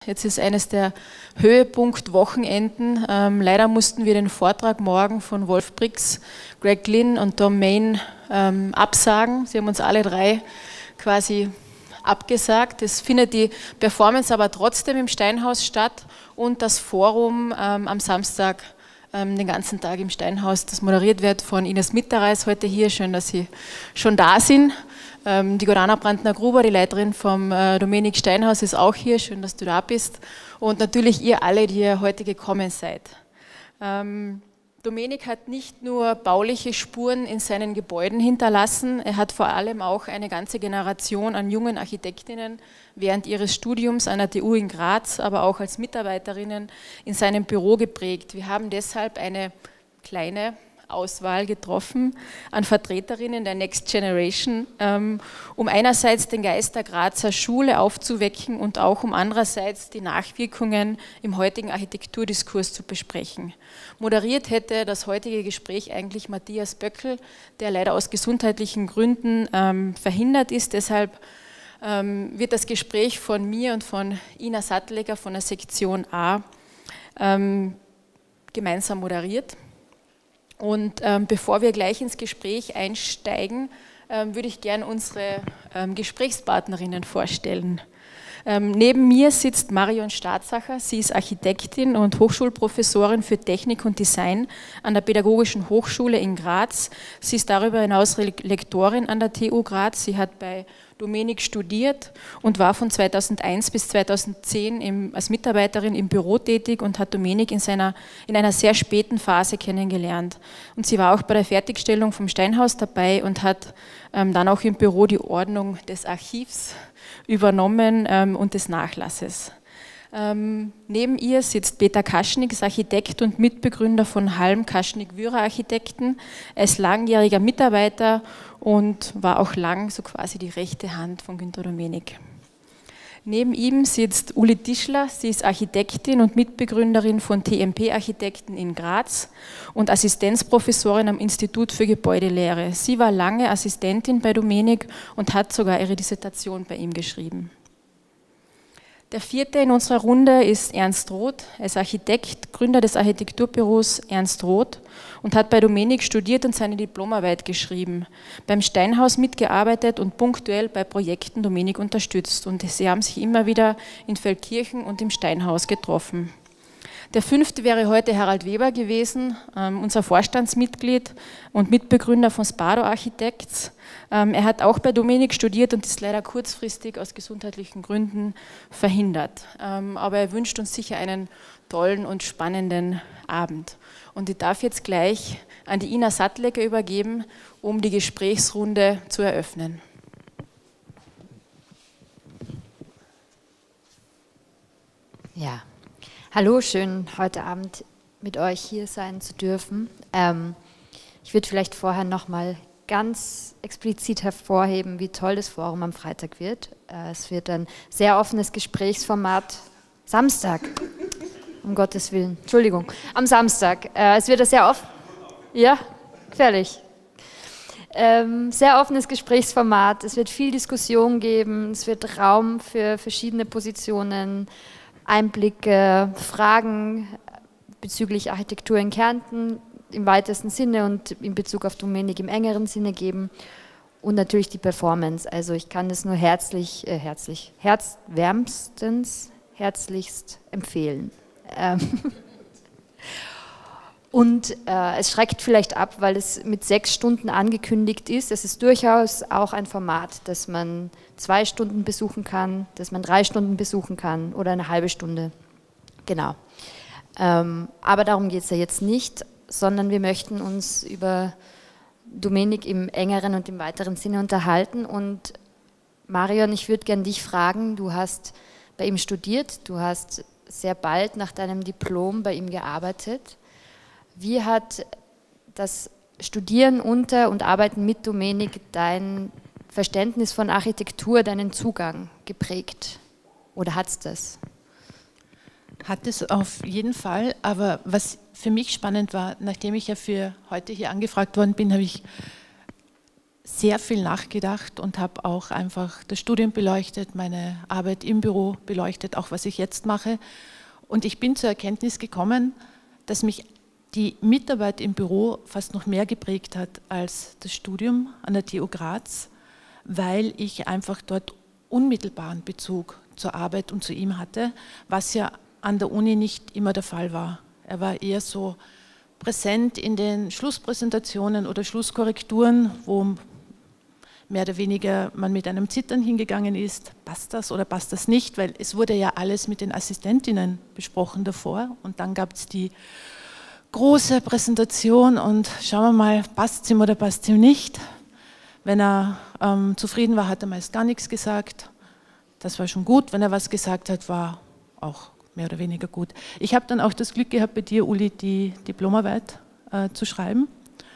Jetzt ist eines der Höhepunkt-Wochenenden. Leider mussten wir den Vortrag morgen von Wolf Brix, Greg Glynn und Tom Main absagen. Sie haben uns alle drei quasi abgesagt. Es findet die Performance aber trotzdem im Steinhaus statt und das Forum am Samstag den ganzen Tag im Steinhaus, das moderiert wird von Ines Mitterreis heute hier. Schön, dass Sie schon da sind. Die Gorana Brandner-Gruber, die Leiterin vom Domenik Steinhaus, ist auch hier. Schön, dass du da bist. Und natürlich ihr alle, die ihr heute gekommen seid. Domenik hat nicht nur bauliche Spuren in seinen Gebäuden hinterlassen, er hat vor allem auch eine ganze Generation an jungen Architektinnen während ihres Studiums an der TU in Graz, aber auch als Mitarbeiterinnen in seinem Büro geprägt. Wir haben deshalb eine kleine Auswahl getroffen an Vertreterinnen der Next Generation, um einerseits den Geist der Grazer Schule aufzuwecken und auch um andererseits die Nachwirkungen im heutigen Architekturdiskurs zu besprechen. Moderiert hätte das heutige Gespräch eigentlich Matthias Böckel, der leider aus gesundheitlichen Gründen verhindert ist. Deshalb wird das Gespräch von mir und von Ina Sattleger von der Sektion A gemeinsam moderiert. Und bevor wir gleich ins Gespräch einsteigen, würde ich gerne unsere Gesprächspartnerinnen vorstellen. Neben mir sitzt Marion Staatsacher, sie ist Architektin und Hochschulprofessorin für Technik und Design an der Pädagogischen Hochschule in Graz. Sie ist darüber hinaus Lektorin an der TU Graz, sie hat bei Domenik studiert und war von 2001 bis 2010 als Mitarbeiterin im Büro tätig und hat Domenik in einer sehr späten Phase kennengelernt. Und sie war auch bei der Fertigstellung vom Steinhaus dabei und hat dann auch im Büro die Ordnung des Archivs übernommen und des Nachlasses. Neben ihr sitzt Peter Kaschnik, ist Architekt und Mitbegründer von Halm Kaschnik-Wührer Architekten. Er ist langjähriger Mitarbeiter und war auch lang so quasi die rechte Hand von Günter Domenik. Neben ihm sitzt Uli Tischler, sie ist Architektin und Mitbegründerin von TMP Architekten in Graz und Assistenzprofessorin am Institut für Gebäudelehre. Sie war lange Assistentin bei Domenik und hat sogar ihre Dissertation bei ihm geschrieben. Der vierte in unserer Runde ist Ernst Roth. Er ist Architekt, Gründer des Architekturbüros Ernst Roth und hat bei Domenik studiert und seine Diplomarbeit geschrieben, beim Steinhaus mitgearbeitet und punktuell bei Projekten Domenik unterstützt. Und sie haben sich immer wieder in Feldkirchen und im Steinhaus getroffen. Der fünfte wäre heute Harald Weber gewesen, unser Vorstandsmitglied und Mitbegründer von Spado Architects. Er hat auch bei Domenik studiert und ist leider kurzfristig aus gesundheitlichen Gründen verhindert. Aber er wünscht uns sicher einen tollen und spannenden Abend. Und ich darf jetzt gleich an die Ina Sattleger übergeben, um die Gesprächsrunde zu eröffnen. Ja. Hallo, schön heute Abend mit euch hier sein zu dürfen. Ich würde vielleicht vorher nochmal ganz explizit hervorheben, wie toll das Forum am Freitag wird. Es wird ein sehr offenes Gesprächsformat, Samstag, um Gottes Willen, Entschuldigung, am Samstag. Es wird ein sehr offen, ja, gefährlich. Sehr offenes Gesprächsformat, es wird viel Diskussion geben, es wird Raum für verschiedene Positionen, Einblicke, Fragen bezüglich Architektur in Kärnten im weitesten Sinne und in Bezug auf Domenik im engeren Sinne geben und natürlich die Performance. Also ich kann das nur herzlichst empfehlen. Und es schreckt vielleicht ab, weil es mit 6 Stunden angekündigt ist. Es ist durchaus auch ein Format, das man 2 Stunden besuchen kann, das man 3 Stunden besuchen kann oder eine halbe Stunde. Genau. Aber darum geht es ja jetzt nicht, sondern wir möchten uns über Domenik im engeren und im weiteren Sinne unterhalten. Und Marion, ich würde gerne dich fragen, du hast bei ihm studiert, du hast sehr bald nach deinem Diplom bei ihm gearbeitet. Wie hat das Studieren unter und Arbeiten mit Domenik dein Verständnis von Architektur, deinen Zugang geprägt? Oder hat es das? Hat es auf jeden Fall, aber was für mich spannend war, nachdem ich ja für heute hier angefragt worden bin, habe ich sehr viel nachgedacht und habe auch einfach das Studium beleuchtet, meine Arbeit im Büro beleuchtet, auch was ich jetzt mache. Und ich bin zur Erkenntnis gekommen, dass mich die Mitarbeit im Büro fast noch mehr geprägt hat als das Studium an der TU Graz, weil ich einfach dort unmittelbaren Bezug zur Arbeit und zu ihm hatte, was ja an der Uni nicht immer der Fall war. Er war eher so präsent in den Schlusspräsentationen oder Schlusskorrekturen, wo mehr oder weniger man mit einem Zittern hingegangen ist, passt das oder passt das nicht, weil es wurde ja alles mit den Assistentinnen besprochen davor und dann gab es die große Präsentation und schauen wir mal, passt es ihm oder passt es ihm nicht. Wenn er zufrieden war, hat er meist gar nichts gesagt. Das war schon gut. Wenn er was gesagt hat, war auch mehr oder weniger gut. Ich habe dann auch das Glück gehabt, bei dir, Uli, die Diplomarbeit zu schreiben.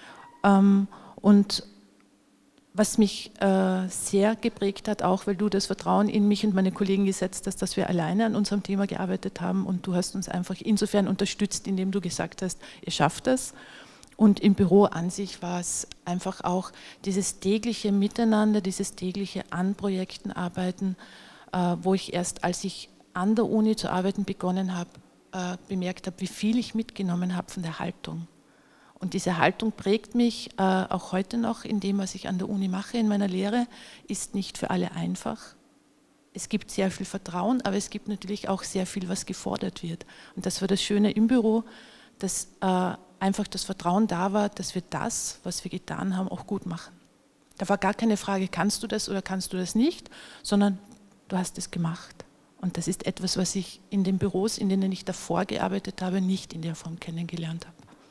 Und was mich sehr geprägt hat, auch weil du das Vertrauen in mich und meine Kollegen gesetzt hast, dass wir alleine an unserem Thema gearbeitet haben und du hast uns einfach insofern unterstützt, indem du gesagt hast, ihr schafft das. Und im Büro an sich war es einfach auch dieses tägliche Miteinander, dieses tägliche an Projekten arbeiten, wo ich erst, als ich an der Uni zu arbeiten begonnen habe, bemerkt habe, wie viel ich mitgenommen habe von der Haltung. Und diese Haltung prägt mich auch heute noch in dem, was ich an der Uni mache, in meiner Lehre, ist nicht für alle einfach. Es gibt sehr viel Vertrauen, aber es gibt natürlich auch sehr viel, was gefordert wird. Und das war das Schöne im Büro, dass einfach das Vertrauen da war, dass wir das, was wir getan haben, auch gut machen. Da war gar keine Frage, kannst du das oder kannst du das nicht, sondern du hast es gemacht. Und das ist etwas, was ich in den Büros, in denen ich davor gearbeitet habe, nicht in der Form kennengelernt habe.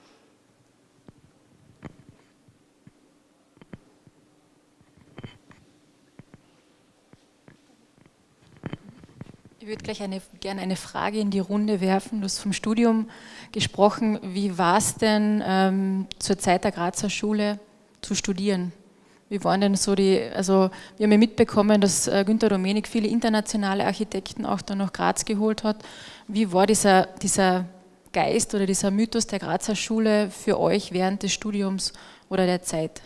Ich würde gleich gerne eine Frage in die Runde werfen. Du hast vom Studium gesprochen. Wie war es denn zur Zeit der Grazer Schule zu studieren? Wie waren denn so also wir haben ja mitbekommen, dass Günter Domenik viele internationale Architekten auch dann nach Graz geholt hat. Wie war dieser Geist oder dieser Mythos der Grazer Schule für euch während des Studiums oder der Zeit?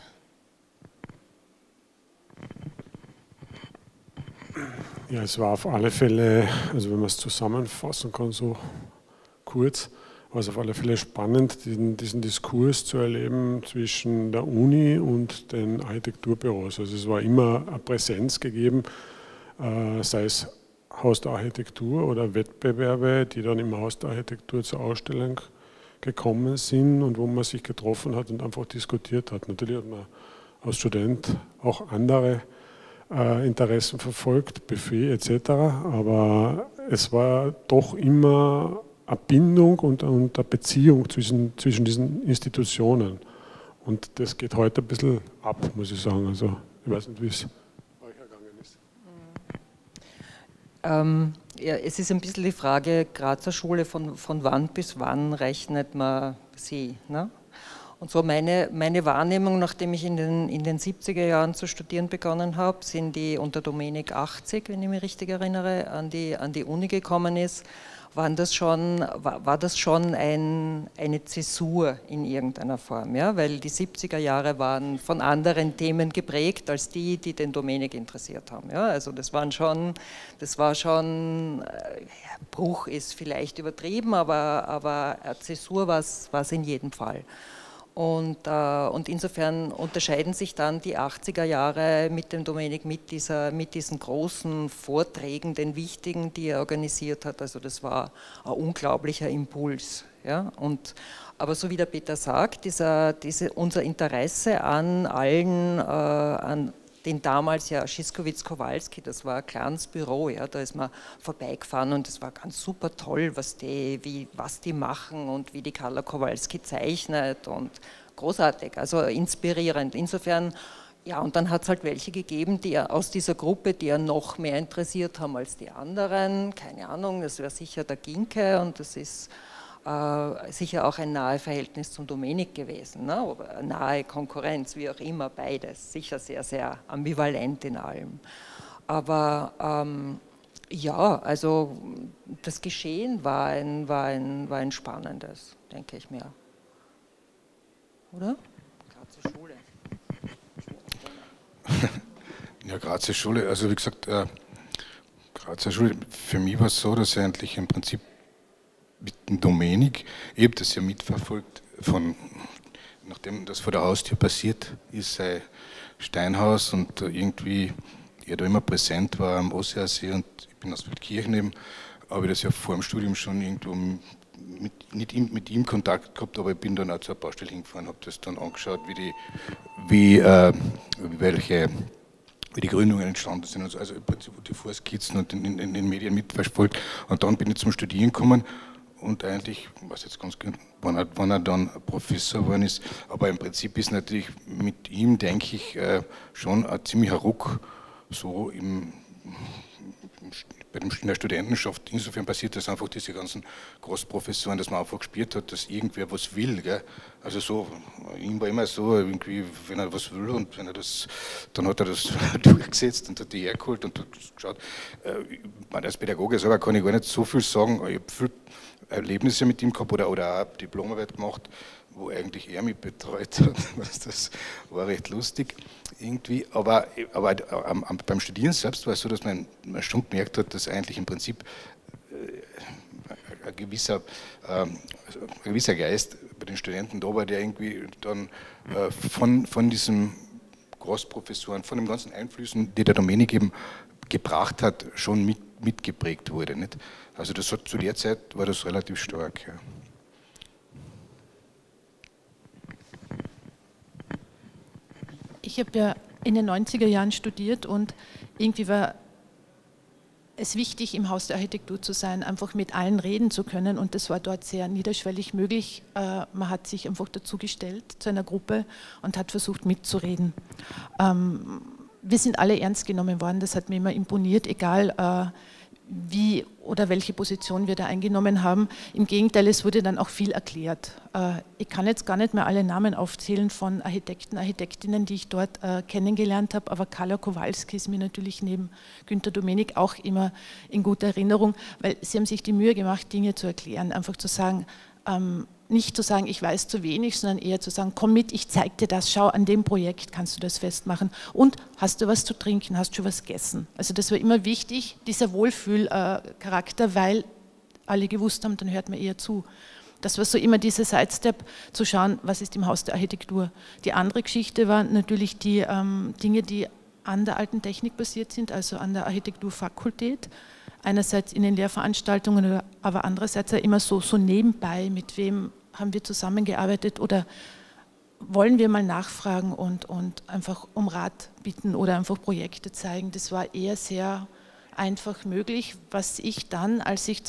Ja, es war auf alle Fälle, also wenn man es zusammenfassen kann, so kurz, war es auf alle Fälle spannend, diesen Diskurs zu erleben zwischen der Uni und den Architekturbüros. Also es war immer eine Präsenz gegeben, sei es Haus der Architektur oder Wettbewerbe, die dann im Haus der Architektur zur Ausstellung gekommen sind und wo man sich getroffen hat und einfach diskutiert hat. Natürlich hat man als Student auch andere Interessen verfolgt, Buffet etc., aber es war doch immer eine Bindung und eine Beziehung zwischen diesen Institutionen. Und das geht heute ein bisschen ab, muss ich sagen. Also ich weiß nicht, wie es euch ergangen ist. Ja, es ist ein bisschen die Frage, Grazer Schule, von wann bis wann rechnet man sie? Ne? Und so meine Wahrnehmung, nachdem ich in den 70er Jahren zu studieren begonnen habe, sind die unter Domenik 80, wenn ich mich richtig erinnere, an die Uni gekommen ist, war das schon eine Zäsur in irgendeiner Form, ja? Weil die 70er Jahre waren von anderen Themen geprägt als die den Domenik interessiert haben. Ja? Also das war schon, Bruch ist vielleicht übertrieben, aber Zäsur war es in jedem Fall. Und insofern unterscheiden sich dann die 80er Jahre mit dem Domenik, mit diesen großen Vorträgen, den wichtigen, die er organisiert hat. Also das war ein unglaublicher Impuls. Ja? Aber so wie der Peter sagt, unser Interesse an allen, an den damals ja Szyszkowitz-Kowalski, das war ein kleines Büro, ja, da ist man vorbeigefahren und es war ganz super toll, was die machen und wie die Carla Kowalski zeichnet und großartig, also inspirierend. Insofern, ja, und dann hat es halt welche gegeben, die aus dieser Gruppe, die ja noch mehr interessiert haben als die anderen, keine Ahnung, das wäre sicher der Ginke und das ist sicher auch ein nahe Verhältnis zum Domenik gewesen, ne? Nahe Konkurrenz, wie auch immer, beides, sicher sehr, sehr ambivalent in allem. Aber ja, also das Geschehen war ein spannendes, denke ich mir. Oder? Grazer Schule. Ja, Grazer Schule, also wie gesagt, Grazer Schule, für mich war es so, dass ich eigentlich im Prinzip mit dem Domenik, ich habe das ja mitverfolgt, nachdem das vor der Haustür passiert ist, sein Steinhaus und irgendwie er da immer präsent war am Osseersee und ich bin aus Wildkirchen eben, habe ich das ja vor dem Studium schon irgendwo nicht mit ihm Kontakt gehabt, aber ich bin dann auch zur Baustelle hingefahren, habe das dann angeschaut, wie die Gründungen entstanden sind, also im Prinzip die Vorskizzen und in den Medien mitverfolgt. Und dann bin ich zum Studieren gekommen und eigentlich, ich weiß jetzt ganz genau, wann er dann Professor geworden ist, aber im Prinzip ist natürlich mit ihm, denke ich, schon ein ziemlicher Ruck so in der Studentenschaft. Insofern passiert das einfach, diese ganzen Großprofessoren, dass man einfach gespürt hat, dass irgendwer was will. Gell? Also so, ihm war immer so, irgendwie, wenn er was will und wenn er das, dann hat er das durchgesetzt und hat die hergeholt und hat geschaut. Als Pädagoge selber kann ich gar nicht so viel sagen. Ich habe viele Erlebnisse mit ihm gehabt oder auch Diplomarbeit gemacht, wo eigentlich er mich betreut hat. Das war recht lustig irgendwie. Aber beim Studieren selbst war es so, dass man schon gemerkt hat, dass eigentlich im Prinzip ein gewisser Geist bei den Studenten da war, der irgendwie dann von diesen Großprofessoren, von den ganzen Einflüssen, die der Domenik eben gebracht hat, schon mitgeprägt wurde. Nicht? Also das hat, zu der Zeit war das relativ stark. Ja. Ich habe ja in den 90er Jahren studiert und irgendwie war es wichtig, im Haus der Architektur zu sein, einfach mit allen reden zu können und das war dort sehr niederschwellig möglich. Man hat sich einfach dazugestellt zu einer Gruppe und hat versucht mitzureden. Wir sind alle ernst genommen worden, das hat mir immer imponiert, egal wie oder welche Position wir da eingenommen haben. Im Gegenteil, es wurde dann auch viel erklärt. Ich kann jetzt gar nicht mehr alle Namen aufzählen von Architekten, Architektinnen, die ich dort kennengelernt habe, aber Carla Kowalski ist mir natürlich neben Günter Domenik auch immer in guter Erinnerung, weil sie haben sich die Mühe gemacht, Dinge zu erklären, einfach zu sagen, nicht zu sagen, ich weiß zu wenig, sondern eher zu sagen, komm mit, ich zeig dir das, schau, an dem Projekt kannst du das festmachen. Und hast du was zu trinken, hast du schon was gegessen? Also das war immer wichtig, dieser Wohlfühlcharakter, weil alle gewusst haben, dann hört man eher zu. Das war so immer dieser Sidestep, zu schauen, was ist im Haus der Architektur. Die andere Geschichte waren natürlich die Dinge, die an der alten Technik basiert sind, also an der Architekturfakultät. Einerseits in den Lehrveranstaltungen, aber andererseits auch immer so nebenbei, mit wem haben wir zusammengearbeitet oder wollen wir mal nachfragen und einfach um Rat bitten oder einfach Projekte zeigen. Das war eher sehr einfach möglich, was ich dann, als ich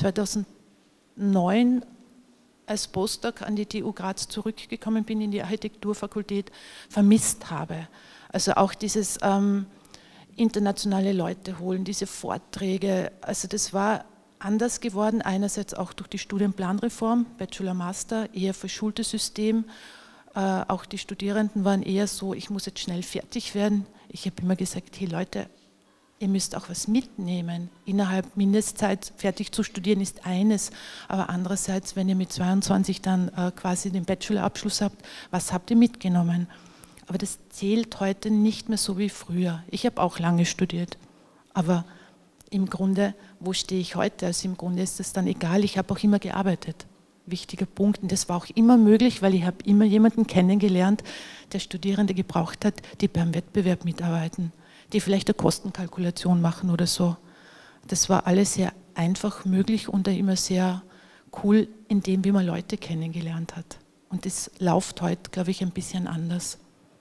2009 als Postdoc an die TU Graz zurückgekommen bin in die Architekturfakultät, vermisst habe. Also auch dieses internationale Leute holen, diese Vorträge, also das war anders geworden, einerseits auch durch die Studienplanreform, Bachelor, Master, eher verschultes System, auch die Studierenden waren eher so, ich muss jetzt schnell fertig werden. Ich habe immer gesagt, hey Leute, ihr müsst auch was mitnehmen. Innerhalb Mindestzeit fertig zu studieren ist eines, aber andererseits, wenn ihr mit 22 dann quasi den Bachelorabschluss habt, was habt ihr mitgenommen? Aber das zählt heute nicht mehr so wie früher. Ich habe auch lange studiert, aber im Grunde, wo stehe ich heute? Also im Grunde ist es dann egal, ich habe auch immer gearbeitet. Wichtiger Punkt, und das war auch immer möglich, weil ich habe immer jemanden kennengelernt, der Studierende gebraucht hat, die beim Wettbewerb mitarbeiten, die vielleicht eine Kostenkalkulation machen oder so. Das war alles sehr einfach möglich und immer sehr cool in dem, wie man Leute kennengelernt hat. Und das läuft heute, glaube ich, ein bisschen anders.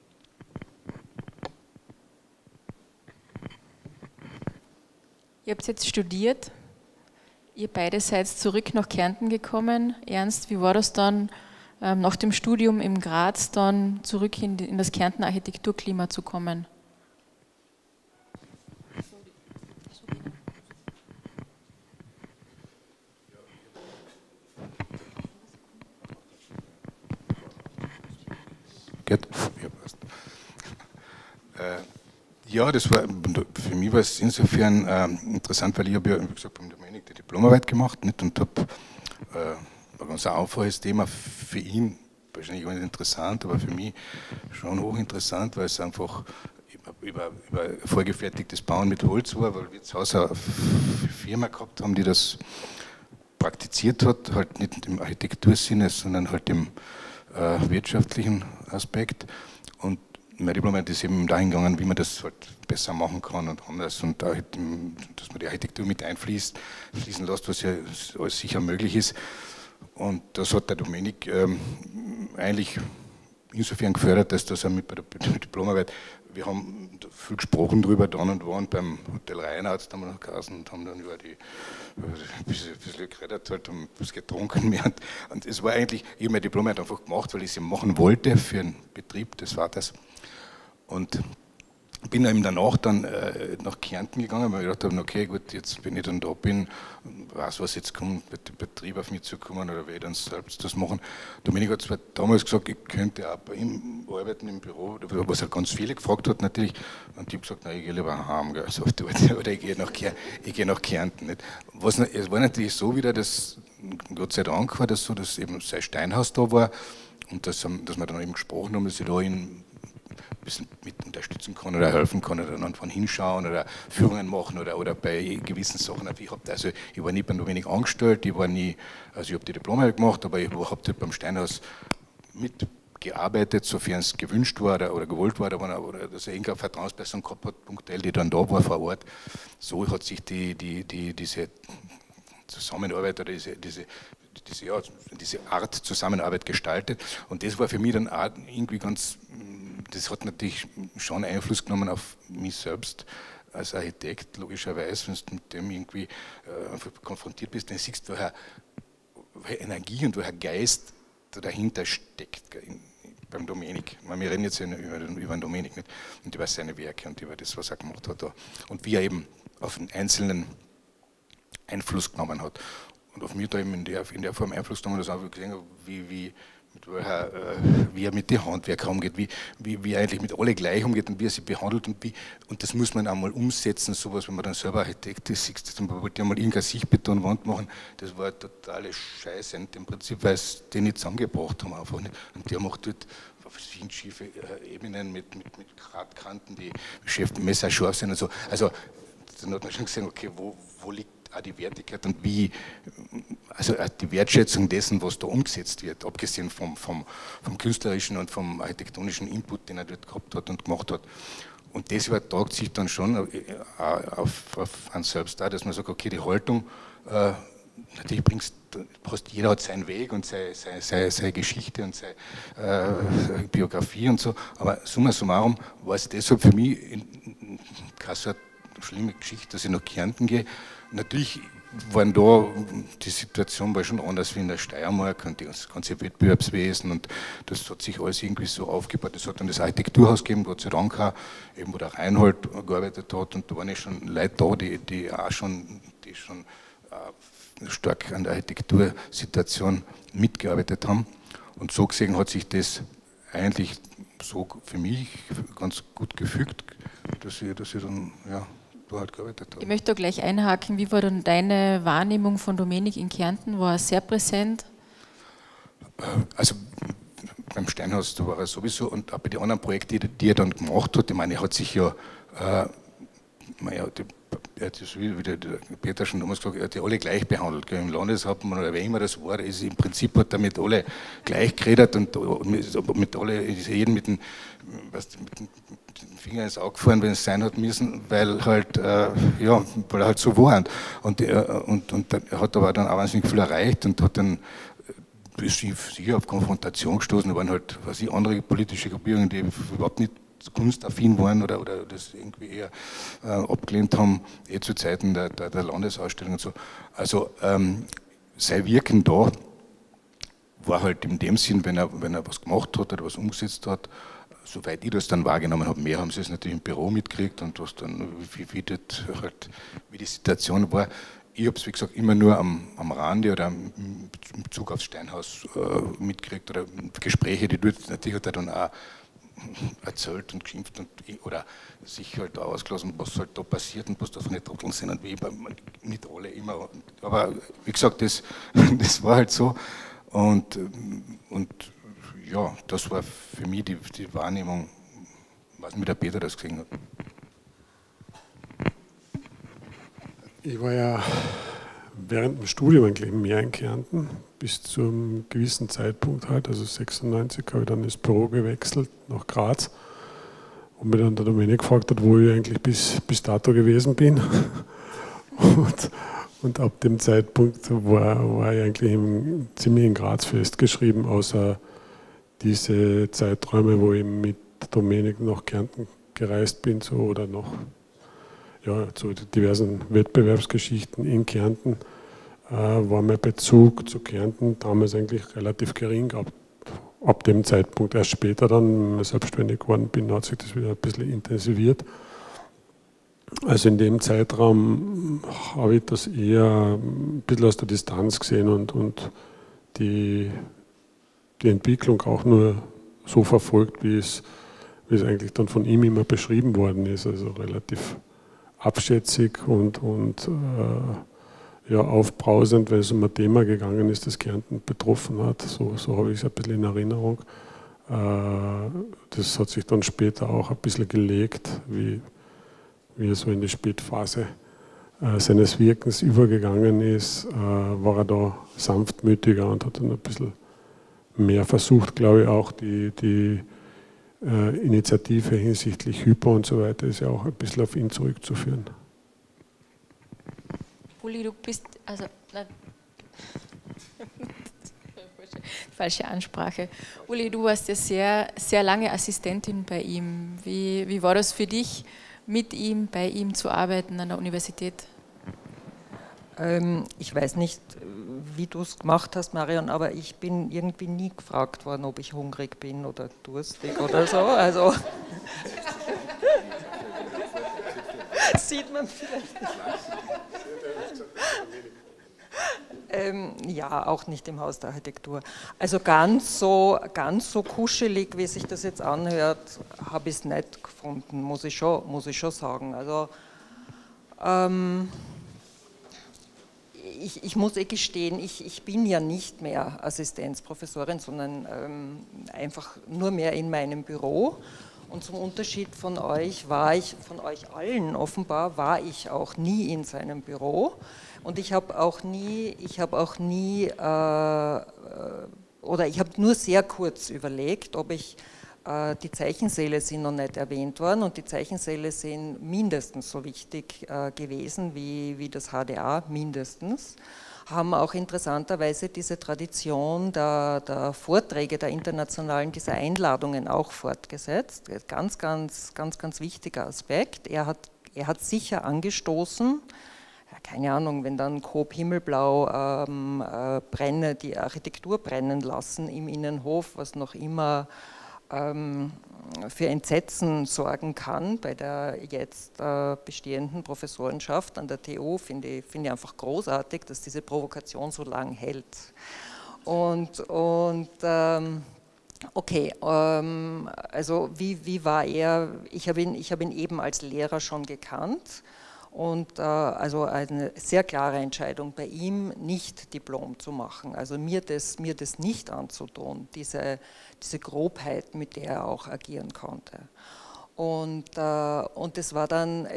Ihr habt jetzt studiert, ihr beide seid zurück nach Kärnten gekommen. Ernst, wie war das dann, nach dem Studium in Graz dann zurück in das Kärnten Architekturklima zu kommen? Ja, das war, für mich war es insofern interessant, weil ich habe ja, wie gesagt, beim Domenik die Diplomarbeit gemacht nicht, und habe ein ganz einfaches Thema für ihn, wahrscheinlich auch nicht interessant, aber für mich schon hochinteressant, weil es einfach über vorgefertigtes Bauen mit Holz war, weil wir zu Hause eine Firma gehabt haben, die das praktiziert hat, halt nicht im Architektursinne, sondern halt im wirtschaftlichen Aspekt. Und meine Diplomarbeit ist eben dahin gegangen, wie man das halt besser machen kann und anders und da, dass man die Architektur mit fließen lässt, was ja alles sicher möglich ist. Und das hat der Dominik eigentlich insofern gefördert, dass das auch mit bei der Diplomarbeit, wir haben viel gesprochen drüber, dann und wann beim Hotel Reinhardt, da haben wir noch gegessen und haben dann über die ein bisschen geredet, halt, ein bisschen getrunken mehr. Und es war eigentlich, ich habe meine Diplomarbeit einfach gemacht, weil ich sie machen wollte für einen Betrieb des Vaters. Und bin eben danach dann nach Kärnten gegangen, weil ich gedacht habe, okay, gut, jetzt wenn ich dann da bin, weiß was jetzt kommt, wird der Betrieb auf mich zukommen oder werde ich dann selbst das machen. Dominik hat zwar damals gesagt, ich könnte auch bei ihm arbeiten im Büro, was er ganz viele gefragt hat natürlich, und ich habe gesagt, nein, ich gehe lieber heim, also, oder ich gehe nach Kärnten. Nicht? Es war natürlich so wieder, dass Gott sei Dank war das so, dass eben sein Steinhaus da war und dass wir dann eben gesprochen haben, dass ich da ein bisschen mit unterstützen kann oder helfen kann oder dann von hinschauen oder Führungen machen oder bei gewissen Sachen. Ich war nie bei Dominik angestellt, ich habe die Diplomarbeit gemacht, aber ich habe halt beim Steinhaus mitgearbeitet, sofern es gewünscht war oder gewollt war, oder dass er irgendeine Vertrauensperson gehabt hat, punktuell, die dann da war vor Ort. So hat sich diese Zusammenarbeit oder diese Art Zusammenarbeit gestaltet und das war für mich dann auch irgendwie das hat natürlich schon Einfluss genommen auf mich selbst als Architekt, logischerweise, wenn du mit dem irgendwie konfrontiert bist, dann siehst du, welche Energie und welcher Geist da dahinter steckt beim Dominik. Wir reden jetzt über den Dominik nicht und über seine Werke und über das, was er gemacht hat da. Und wie er eben auf den Einzelnen Einfluss genommen hat. Und auf mich da eben in der Form Einfluss genommen, dass ich einfach gesehen habe, wie er mit den Handwerkern umgeht, wie er eigentlich mit alle gleich umgeht und wie er sie behandelt und das muss man einmal umsetzen, sowas, wenn man dann selber Architekt ist, man wollte ja mal irgendeine Sichtbetonwand machen, das war totale Scheiße im Prinzip, weil es die nicht zusammengebracht haben einfach nicht. Und der macht dort schiefe Ebenen mit Gradkanten, die messerscharf sind und so. Also dann hat man schon gesehen, okay, wo liegt auch die Wertigkeit und also die Wertschätzung dessen, was da umgesetzt wird, abgesehen vom künstlerischen und vom architektonischen Input, den er dort gehabt hat und gemacht hat. Und das übertragt sich dann schon auf einen selbst da, dass man sagt, okay, die Haltung, natürlich jeder hat seinen Weg und seine Geschichte und seine Biografie und so, aber summa summarum war es deshalb für mich keine so schlimme Geschichte, dass ich nach Kärnten gehe. Natürlich waren da, die Situation war schon anders wie in der Steiermark und das ganze Wettbewerbswesen und das hat sich alles irgendwie so aufgebaut. Es hat dann das Architekturhaus gegeben, Gott sei Dank auch, eben wo der Reinhold gearbeitet hat und da waren ja schon Leute da, die schon stark an der Architektursituation mitgearbeitet haben. Und so gesehen hat sich das eigentlich so für mich ganz gut gefügt, dass ich dann, ja, halt gearbeitet habe. Ich möchte da gleich einhaken. Wie war dann deine Wahrnehmung von Dominik in Kärnten? War er sehr präsent? Also beim Steinhaus, da war er sowieso und auch bei den anderen Projekten, die er dann gemacht hat, ich meine, er hat sich ja, wie der Peter schon damals gesagt hat, er hat die alle gleich behandelt, gell, im Landeshauptmann oder wer immer das war, ist im Prinzip hat er mit alle gleich geredet und mit alle, jeden mit den Finger ins Auge gefahren, wenn es sein hat müssen, weil halt, weil er halt so war. Und er hat aber dann auch wahnsinnig viel erreicht und hat dann sicher auf Konfrontation gestoßen, da waren halt, andere politische Gruppierungen, die überhaupt nicht kunstaffin waren oder das irgendwie eher abgelehnt haben, zu Zeiten der Landesausstellung und so. Also sein Wirken da war halt in dem Sinn, wenn er was gemacht hat oder was umgesetzt hat, soweit ich das dann wahrgenommen habe, mehr haben sie es natürlich im Büro mitgekriegt und was dann, wie die Situation war. Ich habe es, wie gesagt, immer nur am Rande oder im Bezug aufs Steinhaus mitgekriegt oder Gespräche, die dort, natürlich hat er dann auch erzählt und geschimpft oder sich halt ausgelassen, was halt da passiert und was da für eine Trotteln sind und wie, nicht alle immer. Aber wie gesagt, das war halt so und ja, das war für mich die Wahrnehmung, was mir der Peter das gesehen hat. Ich war ja während dem Studium eigentlich mehr in Kärnten, bis zu einem gewissen Zeitpunkt halt, also 96 habe ich dann das Büro gewechselt nach Graz und mir dann der Dominik gefragt hat, wo ich eigentlich bis dato gewesen bin. Und ab dem Zeitpunkt war ich eigentlich ziemlich in Graz festgeschrieben, außer diese Zeiträume, wo ich mit Dominik nach Kärnten gereist bin, so, oder noch zu diversen Wettbewerbsgeschichten in Kärnten, war mein Bezug zu Kärnten damals eigentlich relativ gering. Ab dem Zeitpunkt, erst später dann, wenn ich selbstständig geworden bin, hat sich das wieder ein bisschen intensiviert. Also in dem Zeitraum habe ich das eher ein bisschen aus der Distanz gesehen und die Entwicklung auch nur so verfolgt, wie es eigentlich dann von ihm immer beschrieben worden ist, also relativ abschätzig und aufbrausend, wenn es um ein Thema gegangen ist, das Kärnten betroffen hat. So habe ich es ein bisschen in Erinnerung. Das hat sich dann später auch ein bisschen gelegt, wie er so in die Spätphase seines Wirkens übergegangen ist, war er da sanftmütiger und hat dann ein bisschen mehr versucht, glaube ich, auch die Initiative hinsichtlich Hypo und so weiter ist ja auch ein bisschen auf ihn zurückzuführen. Uli, du bist, also, nein. Falsche Ansprache. Uli, du warst ja sehr, sehr lange Assistentin bei ihm. Wie war das für dich, mit ihm, bei ihm zu arbeiten an der Universität? Ich weiß nicht, wie du es gemacht hast, Marion, aber ich bin irgendwie nie gefragt worden, ob ich hungrig bin oder durstig oder so. Also sieht man vielleicht nicht. Ja, auch nicht im Haus der Architektur. Also ganz so kuschelig, wie sich das jetzt anhört, habe ich es nicht gefunden, muss ich schon sagen. Also ich muss gestehen, ich bin ja nicht mehr Assistenzprofessorin, sondern einfach nur mehr in meinem Büro. Und zum Unterschied von euch allen offenbar, war ich auch nie in seinem Büro. Und ich habe nur sehr kurz überlegt, ob ich, die Zeichensäle sind noch nicht erwähnt worden und die Zeichensäle sind mindestens so wichtig gewesen wie das HDA, mindestens. Haben auch interessanterweise diese Tradition der Vorträge der internationalen, dieser Einladungen auch fortgesetzt. Ganz wichtiger Aspekt. Er hat sicher angestoßen, keine Ahnung, wenn dann Coop Himmelblau die Architektur brennen lassen im Innenhof, was noch immer für Entsetzen sorgen kann bei der jetzt bestehenden Professorenschaft an der TU, finde ich einfach großartig, dass diese Provokation so lang hält. Okay, also wie war er? Ich habe ihn eben als Lehrer schon gekannt. Und also eine sehr klare Entscheidung bei ihm, nicht Diplom zu machen, also mir das nicht anzutun, diese Grobheit, mit der er auch agieren konnte. Und es war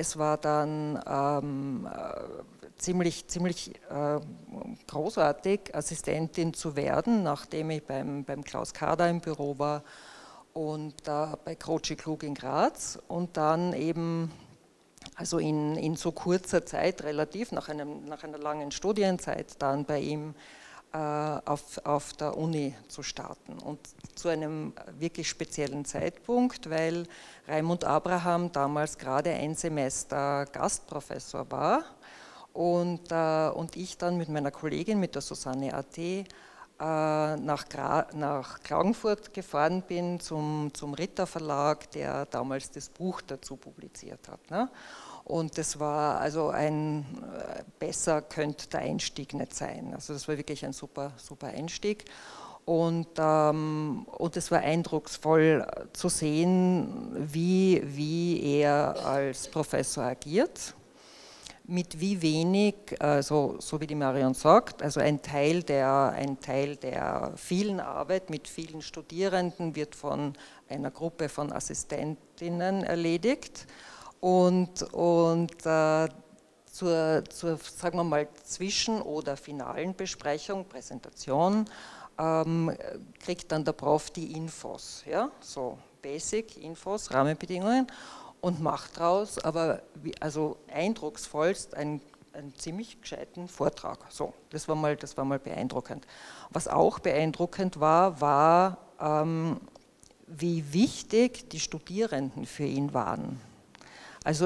dann ziemlich großartig, Assistentin zu werden, nachdem ich beim Klaus Kader im Büro war und bei Croce Klug in Graz und dann eben also in so kurzer Zeit, relativ nach einer langen Studienzeit, dann bei ihm auf der Uni zu starten. Und zu einem wirklich speziellen Zeitpunkt, weil Raimund Abraham damals gerade ein Semester Gastprofessor war und ich dann mit meiner Kollegin, mit der Susanne A.T., nach Klagenfurt gefahren bin zum Ritter Verlag, der damals das Buch dazu publiziert hat. Ne? Und das war also besser könnte der Einstieg nicht sein. Also das war wirklich ein super Einstieg. Und es war eindrucksvoll zu sehen, wie er als Professor agiert. Mit wie wenig, so wie die Marion sagt, also ein Teil der vielen Arbeit mit vielen Studierenden wird von einer Gruppe von Assistentinnen erledigt und sagen wir mal, Zwischen- oder finalen Besprechung, Präsentation, kriegt dann der Prof die Infos, ja, so Basic Infos, Rahmenbedingungen und macht daraus aber also eindrucksvollst einen ziemlich gescheiten Vortrag. So, das war mal beeindruckend. Was auch beeindruckend war, wie wichtig die Studierenden für ihn waren. Also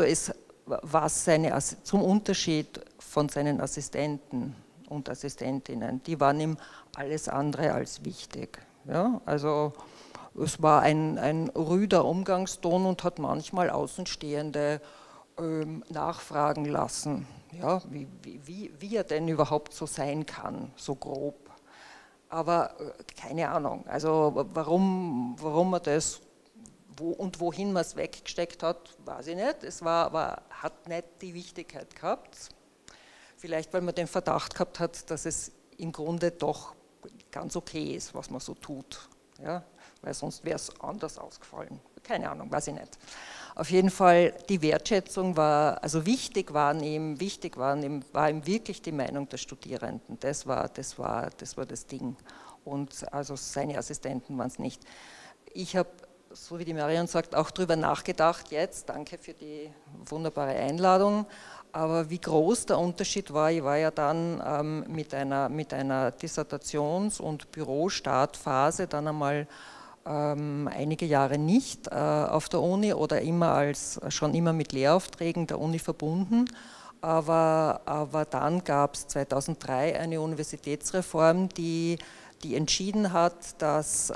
zum Unterschied von seinen Assistenten und Assistentinnen, die waren ihm alles andere als wichtig. Ja, also es war ein rüder Umgangston und hat manchmal Außenstehende nachfragen lassen, ja, wie er denn überhaupt so sein kann, so grob. Aber keine Ahnung, also warum er das und wohin man es weggesteckt hat, weiß ich nicht. Es hat nicht die Wichtigkeit gehabt. Vielleicht, weil man den Verdacht gehabt hat, dass es im Grunde doch ganz okay ist, was man so tut. Ja? Weil sonst wäre es anders ausgefallen. Keine Ahnung, weiß ich nicht. Auf jeden Fall, die Wertschätzung war, also wichtig war ihm wirklich die Meinung der Studierenden. Das war das Ding. Und also seine Assistenten waren es nicht. Ich habe, so wie die Marion sagt, auch darüber nachgedacht jetzt. Danke für die wunderbare Einladung. Aber wie groß der Unterschied war, ich war ja dann mit einer Dissertations- und Bürostartphase dann einmal einige Jahre nicht auf der Uni oder schon immer mit Lehraufträgen der Uni verbunden. Aber dann gab es 2003 eine Universitätsreform, die entschieden hat, dass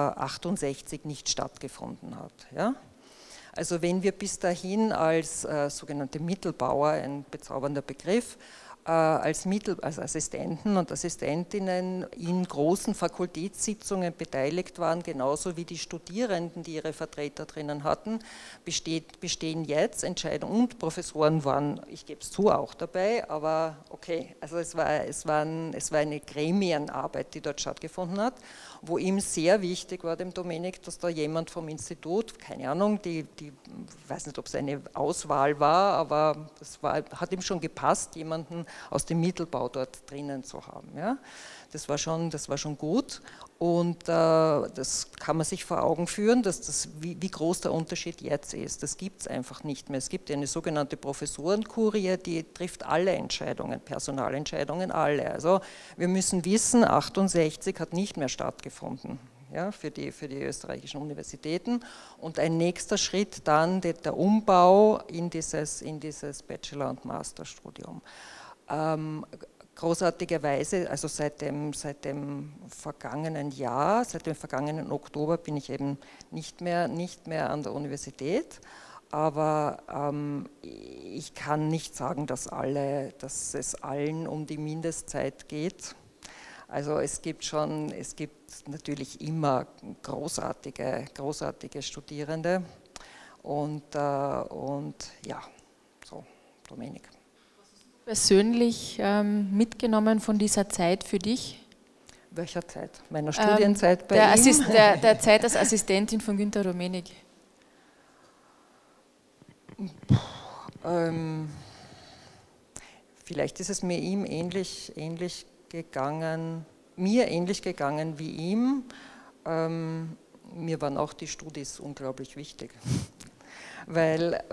68 nicht stattgefunden hat. Ja? Also wenn wir bis dahin als sogenannte Mittelbauer, ein bezaubernder Begriff, als Assistenten und Assistentinnen in großen Fakultätssitzungen beteiligt waren, genauso wie die Studierenden, die ihre Vertreter drinnen hatten, bestehen jetzt Entscheidungen, und Professoren waren, ich gebe es zu, auch dabei, aber okay, also es war eine Gremienarbeit, die dort stattgefunden hat, wo ihm sehr wichtig war, dem Dominik, dass da jemand vom Institut, keine Ahnung, ich weiß nicht, ob es eine Auswahl war, aber hat ihm schon gepasst, jemanden aus dem Mittelbau dort drinnen zu haben. Ja? Das war schon gut, und das kann man sich vor Augen führen, dass wie groß der Unterschied jetzt ist. Das gibt es einfach nicht mehr. Es gibt eine sogenannte Professorenkurie, die trifft alle Entscheidungen, Personalentscheidungen, alle. Also wir müssen wissen, 68 hat nicht mehr stattgefunden. Ja, für die österreichischen Universitäten, und ein nächster Schritt dann der Umbau in dieses Bachelor- und Masterstudium. Großartigerweise, also seit dem vergangenen Jahr, seit dem vergangenen Oktober bin ich eben nicht mehr an der Universität, aber ich kann nicht sagen, dass es allen um die Mindestzeit geht. Also es gibt natürlich immer großartige Studierende, und ja, so, Dominik. Persönlich mitgenommen von dieser Zeit für dich? Welcher Zeit? Meiner Studienzeit bei ihm? Der Zeit als Assistentin von Günter Dominik. Vielleicht ist es mir ähnlich gegangen wie ihm. Mir waren auch die Studis unglaublich wichtig, weil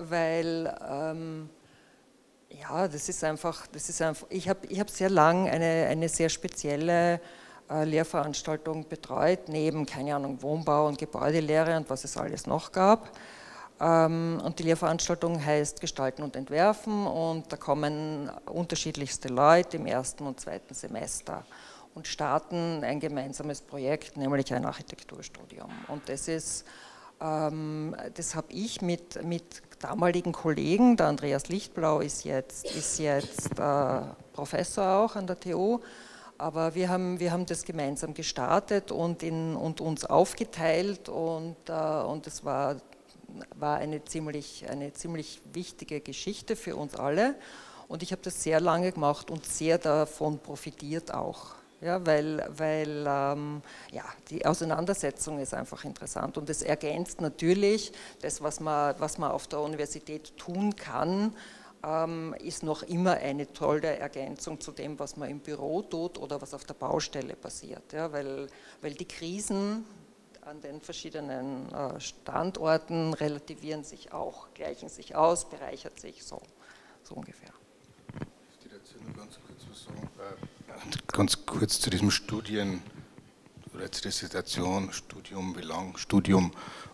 ja, das ist einfach, ich habe sehr lang eine sehr spezielle Lehrveranstaltung betreut, neben, keine Ahnung, Wohnbau und Gebäudelehre und was es alles noch gab. Und die Lehrveranstaltung heißt Gestalten und Entwerfen, und da kommen unterschiedlichste Leute im ersten und zweiten Semester und starten ein gemeinsames Projekt, nämlich ein Architekturstudium. Und das habe ich mit damaligen Kollegen, der Andreas Lichtblau ist jetzt Professor auch an der TU, aber wir haben das gemeinsam gestartet und uns aufgeteilt, und es war eine ziemlich wichtige Geschichte für uns alle, und ich habe das sehr lange gemacht und sehr davon profitiert auch. Ja, weil die Auseinandersetzung ist einfach interessant, und es ergänzt natürlich das, was man auf der Universität tun kann, ist noch immer eine tolle Ergänzung zu dem, was man im Büro tut oder was auf der Baustelle passiert. Ja, weil die Krisen an den verschiedenen Standorten relativieren sich auch, gleichen sich aus, bereichert sich so ungefähr. Ich will dazu nur ganz kurz was sagen. Ganz kurz zu diesem Studien- oder zur Dissertation, Studium, wie lang, Studium,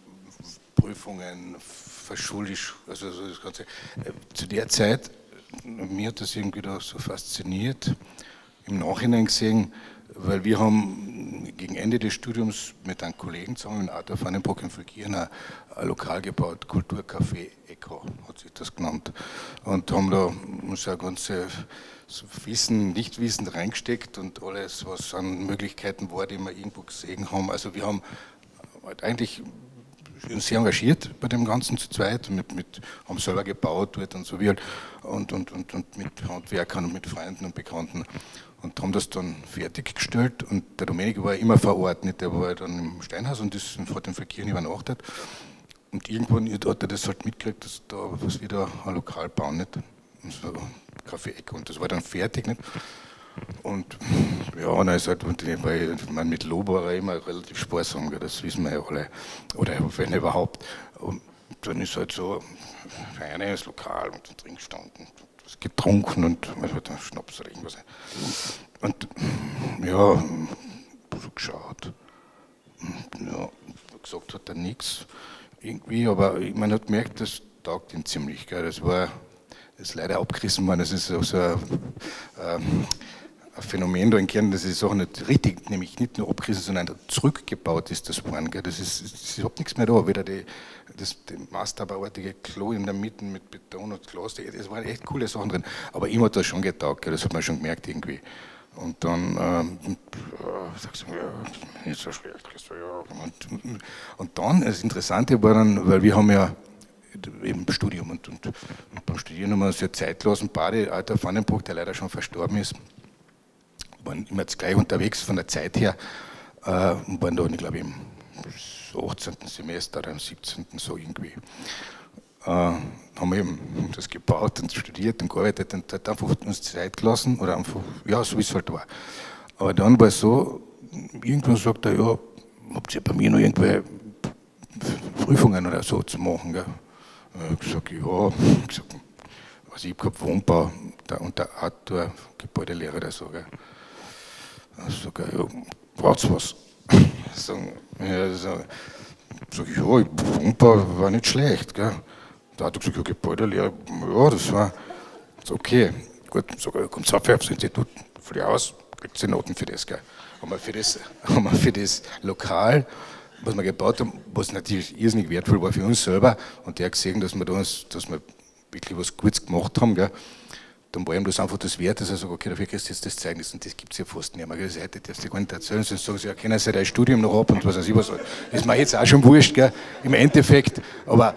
Prüfungen, verschuldlich, also so das Ganze. Zu der Zeit, mir hat das irgendwie da so fasziniert, im Nachhinein gesehen, weil wir haben gegen Ende des Studiums mit einem Kollegen zusammen, mit Arthur van den Broek in Fulgien, ein Lokal gebaut, Kulturcafé Echo hat sich das genannt, und haben da unser ganzes Wissen, Nichtwissen reingesteckt und alles, was an Möglichkeiten war, die wir irgendwo gesehen haben. Also wir haben halt eigentlich sehr engagiert bei dem Ganzen zu zweit, haben selber gebaut dort und so wie halt, und mit Handwerkern und mit Freunden und Bekannten, und haben das dann fertiggestellt, und der Dominik war immer vor Ort, nicht? Der war dann im Steinhaus und ist vor dem Verkehr übernachtet, und irgendwann hat er das halt mitgekriegt, dass da was wieder ein Lokal bauen, nicht? So Café Eck, und das war dann fertig, nicht? Und ja, und dann ist halt, weil ich meine, mit Lob war er immer relativ sparsam, das wissen wir ja alle, oder wenn überhaupt. Und dann ist halt so ein reines Lokal und drin gestanden, was getrunken und was halt Schnaps oder irgendwas. Und ja, so geschaut. Und, ja, gesagt hat er nichts irgendwie, aber man hat gemerkt, das taugt ihm ziemlich. Gell. Das ist leider abgerissen worden, das ist so ein Phänomen da in Kärnten, das ist auch nicht richtig, nämlich nicht nur abgerissen, sondern zurückgebaut ist das worden. Gell. Das ist überhaupt nichts mehr da, weder das maßtabartige Klo in der Mitte mit Beton und Glas, das waren echt coole Sachen drin, aber ihm hat das schon getaugt, gell. Das hat man schon gemerkt irgendwie. Und dann sagst du, ja, nicht so schlecht. Ja. Und dann, das Interessante war dann, weil wir haben ja im Studium und beim Studieren haben wir uns ja Zeit lassen, beide, Arthur van den Broek, der leider schon verstorben ist, waren immer jetzt gleich unterwegs von der Zeit her, und waren da, ich glaube, im 18. Semester oder im 17. so irgendwie. Haben wir eben das gebaut und studiert und gearbeitet und hat einfach uns Zeit gelassen, oder einfach, ja, so wie es halt war. Aber dann war es so, irgendwann sagt er, ja, habt ihr bei mir noch irgendwelche Prüfungen oder so zu machen, gell? Ich habe gesagt, ja, also ich habe gehabt Wohnbau und der Arthur, Gebäudelehrer oder so, gell? Ich sage, ja, braucht's was? Sag ich, ja, Wohnbau war nicht schlecht, gell? Da hat er gesagt, ja, Gebäudelehrer, ja, das war okay. Gut, sag ich, kommt auf aufs Institut, flieh aus, kriegt sie Noten für das, gell? Haben wir für das Lokal, was wir gebaut haben, was natürlich irrsinnig wertvoll war für uns selber, und der hat gesehen, dass wir wirklich was Gutes gemacht haben, gell? Dann war ihm das einfach das wert, dass er sagt, okay, dafür kriegst du jetzt das Zeugnis, und das gibt es ja fast nicht mehr. Das heute darfst du gar nicht erzählen, sonst sagen sie, ja, können sie dein Studium noch ab und was weiß ich was. Das ist mir jetzt auch schon wurscht, gell, im Endeffekt, aber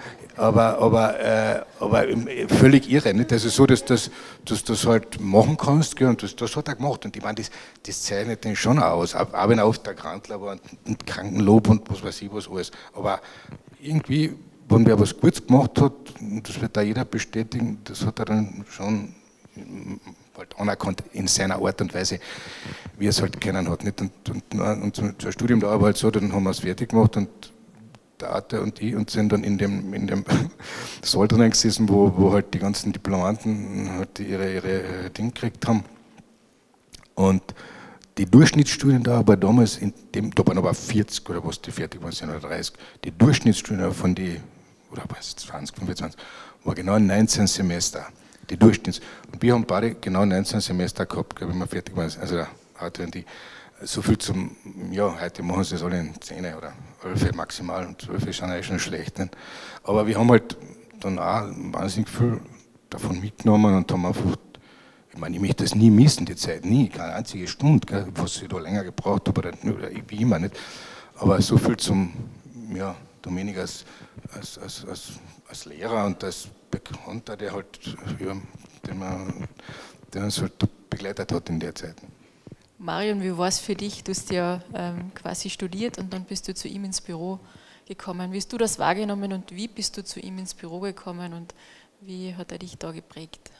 völlig irre, nicht? Also so, dass du das halt machen kannst, gell, und das hat er gemacht, und ich meine, das zeichnet den schon aus, auch wenn er oft der Grantler war und Krankenlob und was weiß ich was alles, aber irgendwie, wenn wer was Gutes gemacht hat, und das wird da jeder bestätigen, das hat er dann schon halt anerkannt in seiner Art und Weise, wie er es halt kennen hat. Nicht? Und zur Studiumdauer war halt so, dann haben wir es fertig gemacht, und der Arthur und ich und sind dann in dem Saal drinnen gesessen, wo halt die ganzen Diplomanten halt ihre Dinge gekriegt haben. Und die Durchschnittsstudiendauer war damals, da waren aber 40 oder was, die fertig waren, sind oder 30, die Durchschnittsstudiendauer von die, oder was, 20, 25, war genau 19 Semester. Die Durchschnitts. Und wir haben beide genau 19 Semester gehabt, wenn wir fertig waren, also der Arthur und die. So viel zum, ja, heute machen sie das alle in 10 oder 11 maximal, und 12 ist eigentlich schon schlecht. Nicht? Aber wir haben halt dann auch wahnsinnig viel davon mitgenommen und haben einfach, ich meine, ich möchte das nie missen, die Zeit, nie, keine einzige Stunde, gell, was ich da länger gebraucht habe, oder wie immer nicht. Aber so viel zum, ja, Dominik als Lehrer und als Bekannter, der halt, ja, der uns halt begleitet hat in der Zeit. Marion, wie war es für dich? Du hast ja quasi studiert und dann bist du zu ihm ins Büro gekommen. Wie hast du das wahrgenommen und wie bist du zu ihm ins Büro gekommen und Wie hat er dich da geprägt?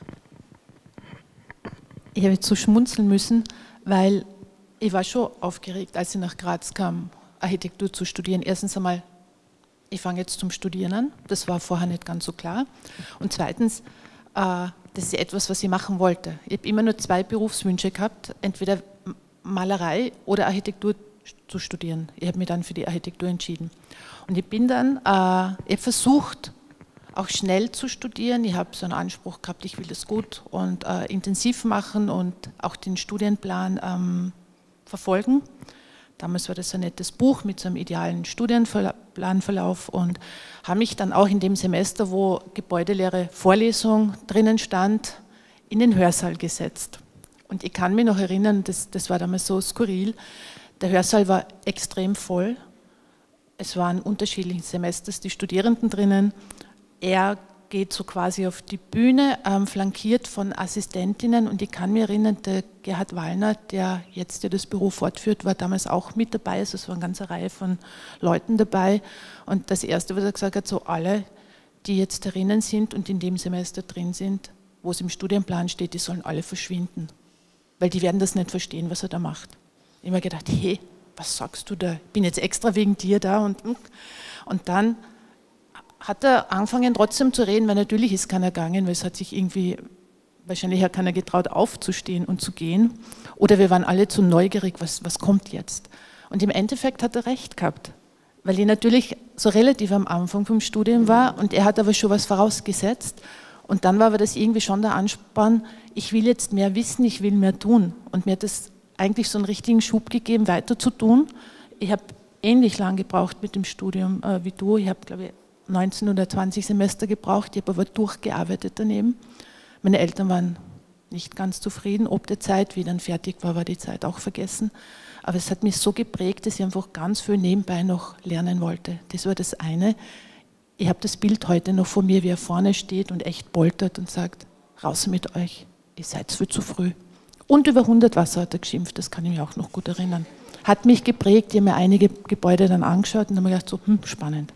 Ich habe jetzt so schmunzeln müssen, weil ich war schon aufgeregt, als ich nach Graz kam, Architektur zu studieren. Erstens einmal, ich fange jetzt zum Studieren an, das war vorher nicht ganz so klar. Und zweitens, das ist etwas, was ich machen wollte. Ich habe immer nur 2 Berufswünsche gehabt, entweder Malerei oder Architektur zu studieren. Ich habe mich dann für die Architektur entschieden. Und ich bin dann, ich habe versucht, auch schnell zu studieren. Ich habe so einen Anspruch gehabt, ich will das gut und intensiv machen und auch den Studienplan verfolgen. Damals war das ein nettes Buch mit so einem idealen Studienplanverlauf und habe mich dann auch in dem Semester, wo Gebäudelehre Vorlesung drinnen stand, in den Hörsaal gesetzt. Und ich kann mich noch erinnern, das war damals so skurril, der Hörsaal war extrem voll. Es waren unterschiedliche Semesters die Studierenden drinnen. Er geht so quasi auf die Bühne, flankiert von Assistentinnen und ich kann mich erinnern, der Gerhard Wallner, der jetzt ja das Büro fortführt, war damals auch mit dabei, also es war eine ganze Reihe von Leuten dabei und das Erste, was er gesagt hat, so alle, die jetzt drinnen sind und in dem Semester drin sind, wo es im Studienplan steht, die sollen alle verschwinden, weil die werden das nicht verstehen, was er da macht. Ich habe mir gedacht, hey, was sagst du da, ich bin jetzt extra wegen dir da und dann hat er angefangen trotzdem zu reden, weil natürlich ist keiner gegangen, weil es hat sich irgendwie, wahrscheinlich hat keiner getraut aufzustehen und zu gehen. Oder wir waren alle zu neugierig, was kommt jetzt? Und im Endeffekt hat er recht gehabt, weil ich natürlich so relativ am Anfang vom Studium war und er hat aber schon was vorausgesetzt. Und dann war aber das irgendwie schon der Ansporn, ich will jetzt mehr wissen, ich will mehr tun. Und mir hat das eigentlich so einen richtigen Schub gegeben, weiter zu tun. Ich habe ähnlich lang gebraucht mit dem Studium wie du. Ich habe, glaube ich, 19 oder 20 Semester gebraucht, ich habe aber durchgearbeitet daneben. Meine Eltern waren nicht ganz zufrieden ob der Zeit, wie dann fertig war, war die Zeit auch vergessen. Aber es hat mich so geprägt, dass ich einfach ganz viel nebenbei noch lernen wollte. Das war das eine. Ich habe das Bild heute noch vor mir, wie er vorne steht und echt poltert und sagt, raus mit euch, ihr seid viel zu früh. Und über 100 Wasser hat er geschimpft, das kann ich mich auch noch gut erinnern. Hat mich geprägt, ich habe mir einige Gebäude dann angeschaut und habe mir gedacht, so, spannend.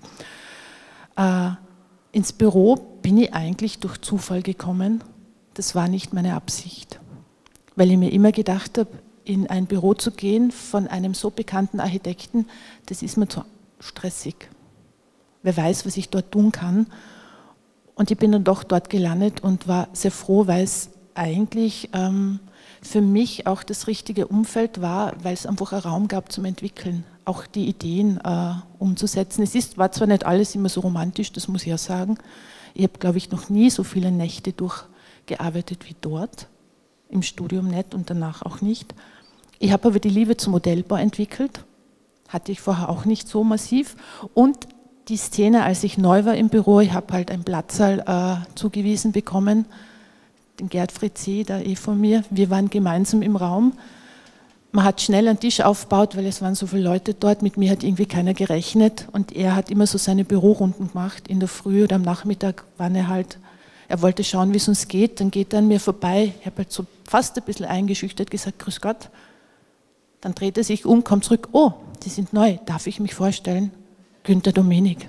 Ins Büro bin ich eigentlich durch Zufall gekommen. Das war nicht meine Absicht, weil ich mir immer gedacht habe, in ein Büro zu gehen von einem so bekannten Architekten, das ist mir zu stressig. Wer weiß, was ich dort tun kann. Und ich bin dann doch dort gelandet und war sehr froh, weil es eigentlich für mich auch das richtige Umfeld war, weil es einfach einen Raum gab zum Entwickeln, auch die Ideen umzusetzen. War zwar nicht alles immer so romantisch, das muss ich ja sagen. Ich habe, glaube ich, noch nie so viele Nächte durchgearbeitet wie dort, im Studium nicht und danach auch nicht. Ich habe aber die Liebe zum Modellbau entwickelt, hatte ich vorher auch nicht so massiv. Und die Szene, als ich neu war im Büro, ich habe halt einen Platzsaal zugewiesen bekommen, den Gerd Fritzi, da von mir. Wir waren gemeinsam im Raum. Man hat schnell einen Tisch aufgebaut, weil es waren so viele Leute dort. Mit mir hat irgendwie keiner gerechnet. Und er hat immer so seine Bürorunden gemacht. In der Früh oder am Nachmittag waren er wollte schauen, wie es uns geht. Dann geht er an mir vorbei. Ich habe halt so fast ein bisschen eingeschüchtert gesagt, grüß Gott. Dann dreht er sich um, kommt zurück. Oh, die sind neu. Darf ich mich vorstellen? Günter Domenig.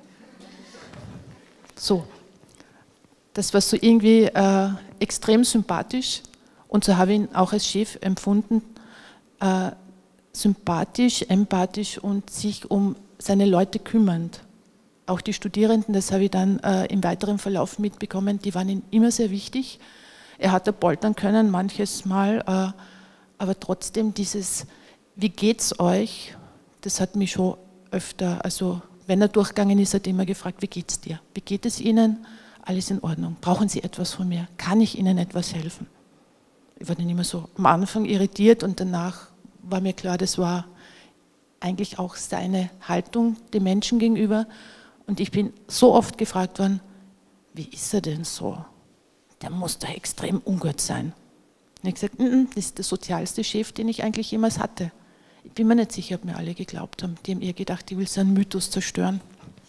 So. Das war so irgendwie extrem sympathisch. Und so habe ich ihn auch als Chef empfunden. Sympathisch, empathisch und sich um seine Leute kümmernd. Auch die Studierenden, das habe ich dann im weiteren Verlauf mitbekommen, die waren ihm immer sehr wichtig. Er hatte poltern können manches Mal, aber trotzdem dieses, wie geht's euch, das hat mich schon öfter, also wenn er durchgegangen ist, hat er immer gefragt, wie geht's dir? Wie geht es Ihnen? Alles in Ordnung. Brauchen Sie etwas von mir? Kann ich Ihnen etwas helfen? Ich war dann immer so am Anfang irritiert und danach war mir klar, das war eigentlich auch seine Haltung dem Menschen gegenüber. Und ich bin so oft gefragt worden, wie ist er denn so? Der muss doch extrem ungut sein. Und ich habe gesagt, das ist der sozialste Chef, den ich eigentlich jemals hatte. Ich bin mir nicht sicher, ob mir alle geglaubt haben. Die haben eher gedacht, ich will seinen Mythos zerstören.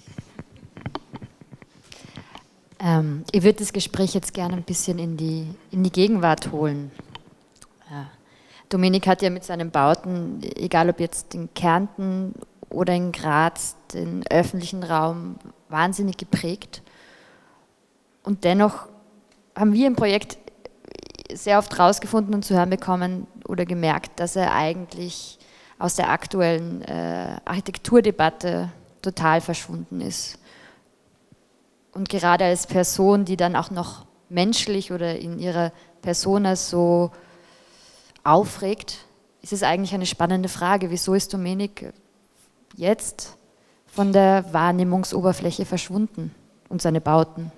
Ich würde das Gespräch jetzt gerne ein bisschen in die Gegenwart holen. Dominik hat ja mit seinen Bauten, egal ob jetzt in Kärnten oder in Graz, den öffentlichen Raum wahnsinnig geprägt. Und dennoch haben wir im Projekt sehr oft herausgefunden und zu hören bekommen oder gemerkt, dass er eigentlich aus der aktuellen Architekturdebatte total verschwunden ist. Und gerade als Person, die dann auch noch menschlich oder in ihrer Persona so aufregt, ist es eigentlich eine spannende Frage. Wieso ist Domenik jetzt von der Wahrnehmungsoberfläche verschwunden und seine Bauten?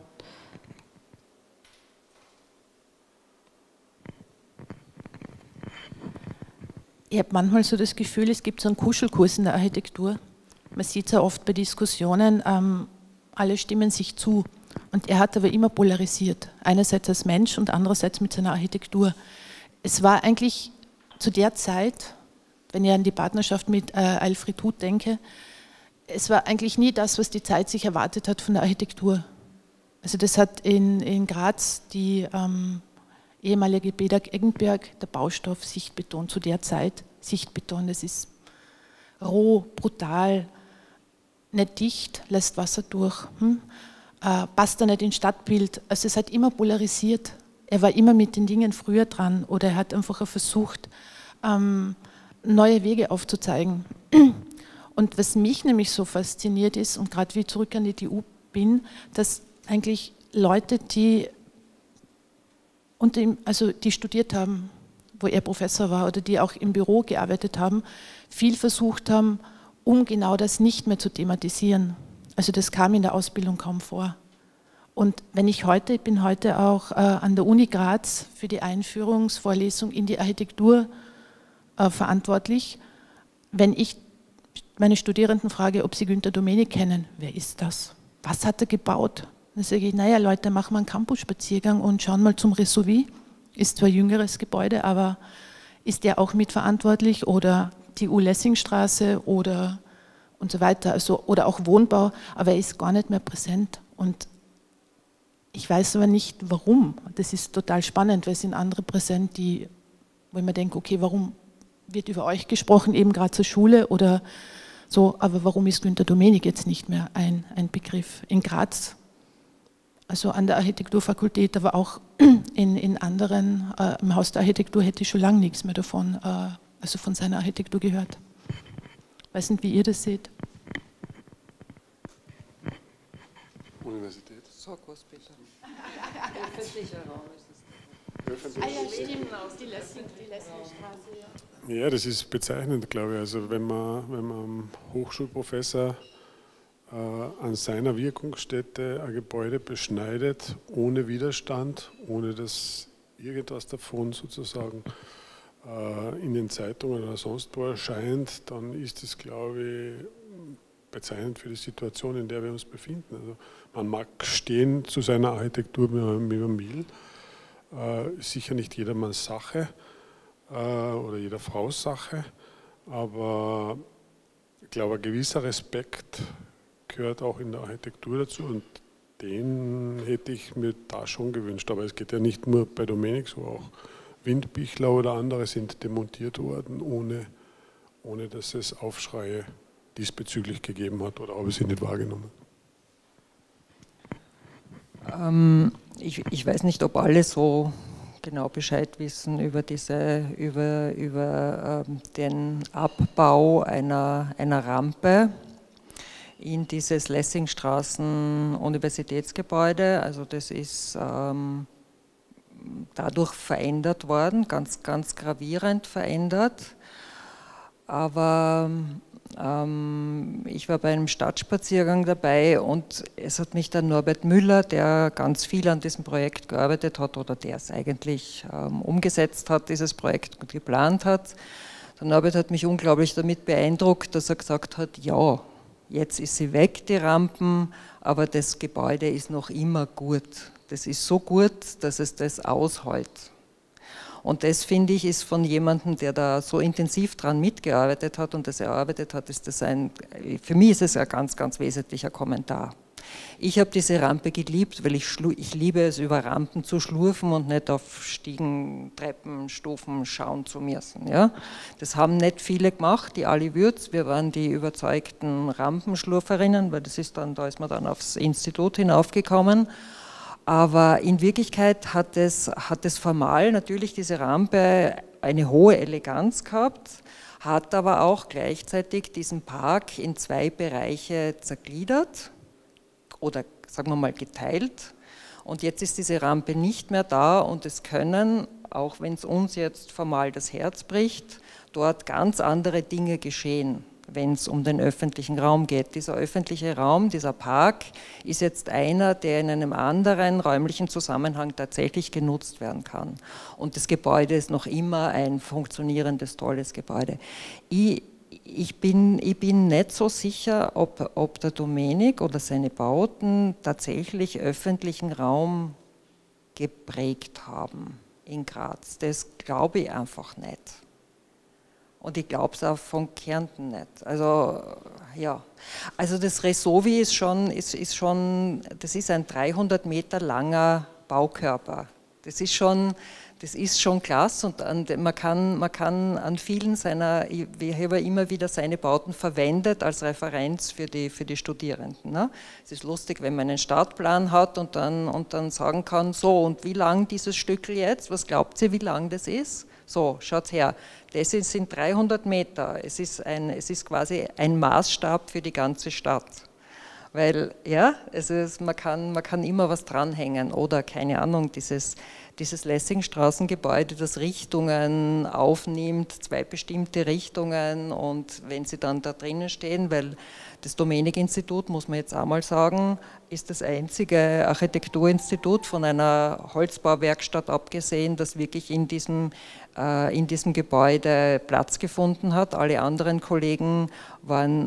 Ich habe manchmal so das Gefühl, es gibt so einen Kuschelkurs in der Architektur. Man sieht es ja oft bei Diskussionen, alle stimmen sich zu. Und er hat aber immer polarisiert. Einerseits als Mensch und andererseits mit seiner Architektur. Es war eigentlich zu der Zeit, wenn ich an die Partnerschaft mit Alfred Huth denke, es war eigentlich nie das, was die Zeit sich erwartet hat von der Architektur. Also das hat in Graz die ehemalige Bedag Eggenberg, der Baustoff, Sichtbeton zu der Zeit. Sichtbeton, das ist roh, brutal, nicht dicht, lässt Wasser durch, passt da nicht ins Stadtbild. Also es hat immer polarisiert. Er war immer mit den Dingen früher dran oder er hat einfach versucht, neue Wege aufzuzeigen. Und was mich nämlich so fasziniert ist, und gerade wie ich zurück an die TU bin, dass eigentlich Leute, die die studiert haben, wo er Professor war oder die auch im Büro gearbeitet haben, viel versucht haben, um genau das nicht mehr zu thematisieren. Also das kam in der Ausbildung kaum vor. Und ich bin heute auch an der Uni Graz für die Einführungsvorlesung in die Architektur verantwortlich. Wenn ich meine Studierenden frage, ob sie Günter Domenik kennen, wer ist das? Was hat er gebaut? Dann sage ich, naja Leute, machen wir einen Campusspaziergang und schauen mal zum Ressovis. Ist zwar jüngeres Gebäude, aber ist der auch mitverantwortlich? Oder die U-Lessing-Straße oder und so weiter, also, oder auch Wohnbau, aber er ist gar nicht mehr präsent. Und ich weiß aber nicht, warum. Das ist total spannend, weil es sind andere präsent, wo ich mir denke, okay, warum wird über euch gesprochen, eben gerade zur Schule oder so, aber warum ist Günter Domenik jetzt nicht mehr ein Begriff? In Graz, also an der Architekturfakultät, aber auch in anderen, im Haus der Architektur hätte ich schon lange nichts mehr davon, also von seiner Architektur gehört. Ich weiß nicht, wie ihr das seht. Universität. Sag was bitte. Öffentlicher Raum ist es. Ah ja, stimmt, die Lessing-Straße, ja. Ja, das ist bezeichnend, glaube ich. Also wenn man einem Hochschulprofessor an seiner Wirkungsstätte ein Gebäude beschneidet, ohne Widerstand, ohne dass irgendwas davon sozusagen in den Zeitungen oder sonst wo erscheint, dann ist das, glaube ich, bezeichnend für die Situation, in der wir uns befinden. Also man mag stehen zu seiner Architektur, wie man will, sicher nicht jedermanns Sache oder jeder Frau's Sache, aber ich glaube, ein gewisser Respekt gehört auch in der Architektur dazu und den hätte ich mir da schon gewünscht. Aber es geht ja nicht nur bei Domenik so, auch Windbichler oder andere sind demontiert worden, ohne dass es Aufschreie diesbezüglich gegeben hat oder habe ich sie nicht wahrgenommen? Ich weiß nicht, ob alle so genau Bescheid wissen über den Abbau einer Rampe in dieses Lessingstraßen-Universitätsgebäude. Also das ist dadurch verändert worden, ganz, ganz gravierend verändert. Aber ich war bei einem Stadtspaziergang dabei und es hat mich dann Norbert Müller, der ganz viel an diesem Projekt gearbeitet hat oder der es eigentlich umgesetzt hat, dieses Projekt und geplant hat. Der Norbert hat mich unglaublich damit beeindruckt, dass er gesagt hat, ja, jetzt ist sie weg, die Rampen, aber das Gebäude ist noch immer gut. Das ist so gut, dass es das aushält. Und das, finde ich, ist von jemandem, der da so intensiv dran mitgearbeitet hat und das erarbeitet hat, ist das für mich ist es ein ganz, ganz wesentlicher Kommentar. Ich habe diese Rampe geliebt, weil ich liebe es, über Rampen zu schlurfen und nicht auf Stiegen, Treppen, Stufen schauen zu müssen. Ja? Das haben nicht viele gemacht, die Ali Würz. Wir waren die überzeugten Rampenschlurferinnen, weil da ist man dann aufs Institut hinaufgekommen. Aber in Wirklichkeit hat es formal natürlich diese Rampe eine hohe Eleganz gehabt, hat aber auch gleichzeitig diesen Park in 2 Bereiche zergliedert oder sagen wir mal geteilt. Und jetzt ist diese Rampe nicht mehr da und es können, auch wenn es uns jetzt formal das Herz bricht, dort ganz andere Dinge geschehen, wenn es um den öffentlichen Raum geht. Dieser öffentliche Raum, dieser Park, ist jetzt einer, der in einem anderen räumlichen Zusammenhang tatsächlich genutzt werden kann. Und das Gebäude ist noch immer ein funktionierendes, tolles Gebäude. Ich bin nicht so sicher, ob der Domenik oder seine Bauten tatsächlich öffentlichen Raum geprägt haben in Graz. Das glaube ich einfach nicht. Und ich glaube es auch von Kärnten nicht. Also, ja. Also das Resovi ist schon, das ist ein 300 Meter langer Baukörper. Das ist schon klasse und man kann an vielen seiner, wir haben immer wieder seine Bauten verwendet als Referenz für die Studierenden. Ne? Es ist lustig, wenn man einen Startplan hat und dann sagen kann, so und wie lang dieses Stückel jetzt, was glaubt ihr, wie lang das ist? So, schaut her, das sind 300 Meter, es ist quasi ein Maßstab für die ganze Stadt. Weil, ja, man kann immer was dranhängen oder, keine Ahnung, dieses Lessingstraßengebäude, das Richtungen aufnimmt, 2 bestimmte Richtungen und wenn sie dann da drinnen stehen, weil das Domenik-Institut, muss man jetzt einmal sagen, ist das einzige Architekturinstitut von einer Holzbauwerkstatt abgesehen, das wirklich in diesem Gebäude Platz gefunden hat. Alle anderen Kollegen waren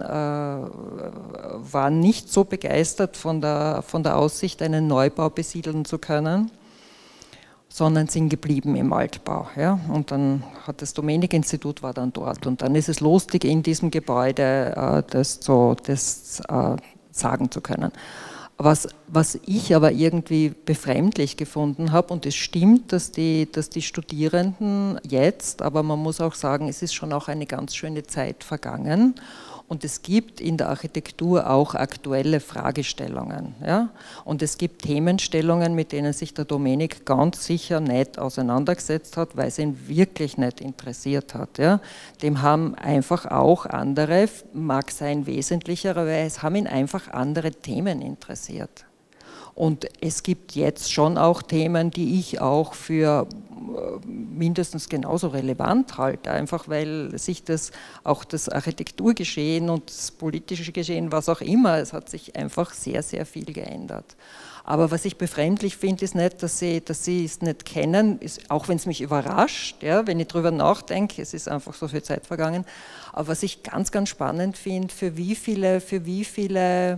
nicht so begeistert von der Aussicht, einen Neubau besiedeln zu können, sondern sind geblieben im Altbau. Ja? Und dann hat das Domenik-Institut war dann dort. Und dann ist es lustig, in diesem Gebäude das sagen zu können. Was ich aber irgendwie befremdlich gefunden habe, und es stimmt, dass die Studierenden jetzt, aber man muss auch sagen, es ist schon auch eine ganz schöne Zeit vergangen, und es gibt in der Architektur auch aktuelle Fragestellungen. Ja? Und es gibt Themenstellungen, mit denen sich der Domenik ganz sicher nicht auseinandergesetzt hat, weil es ihn wirklich nicht interessiert hat. Ja? Dem haben einfach auch andere, mag sein wesentlicherweise, haben ihn einfach andere Themen interessiert. Und es gibt jetzt schon auch Themen, die ich auch für mindestens genauso relevant halte, einfach weil sich auch das Architekturgeschehen und das politische Geschehen, was auch immer, es hat sich einfach sehr, sehr viel geändert. Aber was ich befremdlich finde, ist nicht, dass sie es nicht kennen, auch wenn es mich überrascht, ja, wenn ich darüber nachdenke, es ist einfach so viel Zeit vergangen. Aber was ich ganz, ganz spannend finde, für wie viele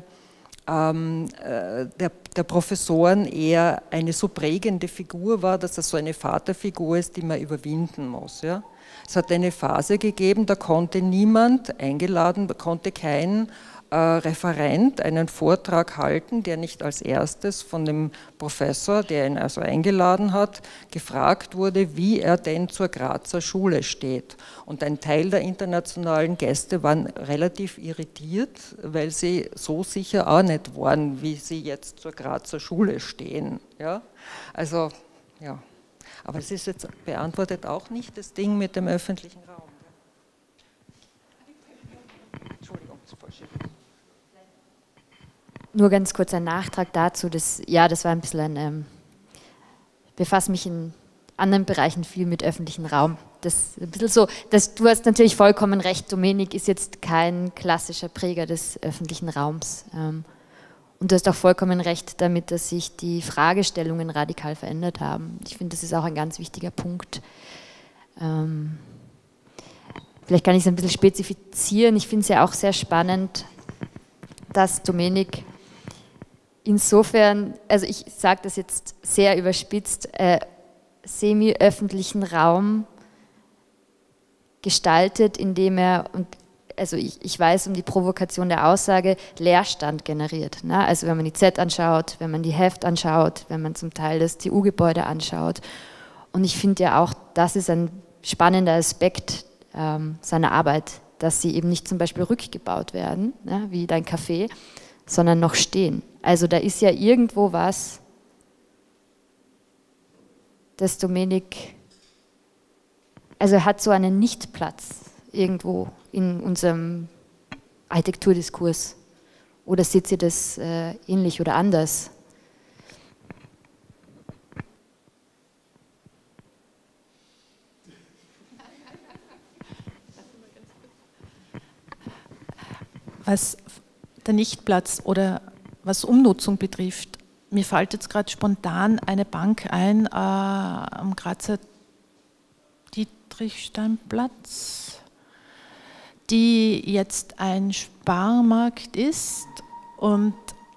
der Professoren eher eine so prägende Figur war, dass er so eine Vaterfigur ist, die man überwinden muss. Ja? Es hat eine Phase gegeben, da konnte niemand eingeladen, konnte kein Referent einen Vortrag halten, der nicht als erstes von dem Professor, der ihn also eingeladen hat, gefragt wurde, wie er denn zur Grazer Schule steht. Und ein Teil der internationalen Gäste waren relativ irritiert, weil sie so sicher auch nicht waren, wie sie jetzt zur Grazer Schule stehen. Ja? Also, ja. Aber es ist jetzt beantwortet auch nicht das Ding mit dem öffentlichen Raum. Entschuldigung, das ist falsch. Nur ganz kurz ein Nachtrag dazu, das war ein bisschen ich befasse mich in anderen Bereichen viel mit öffentlichem Raum. Das ist ein bisschen so, du hast natürlich vollkommen recht, Domenik ist jetzt kein klassischer Präger des öffentlichen Raums. Und du hast auch vollkommen recht damit, dass sich die Fragestellungen radikal verändert haben. Ich finde, das ist auch ein ganz wichtiger Punkt. Vielleicht kann ich es ein bisschen spezifizieren. Ich finde es ja auch sehr spannend, dass Domenik insofern, also ich sage das jetzt sehr überspitzt, semi-öffentlichen Raum gestaltet, indem er, also ich weiß um die Provokation der Aussage, Leerstand generiert. Ne? Also wenn man die Z anschaut, wenn man die Heft anschaut, wenn man zum Teil das TU-Gebäude anschaut. Und ich finde ja auch, das ist ein spannender Aspekt seiner Arbeit, dass sie eben nicht zum Beispiel rückgebaut werden, ne? Wie dein Café, sondern noch stehen. Also da ist ja irgendwo was dass Dominik, also er hat so einen Nichtplatz irgendwo in unserem Architekturdiskurs. Oder seht ihr das ähnlich oder anders? Was der Nichtplatz oder was Umnutzung betrifft, mir fällt jetzt gerade spontan eine Bank ein am Grazer Dietrichsteinplatz, die jetzt ein Sparmarkt ist und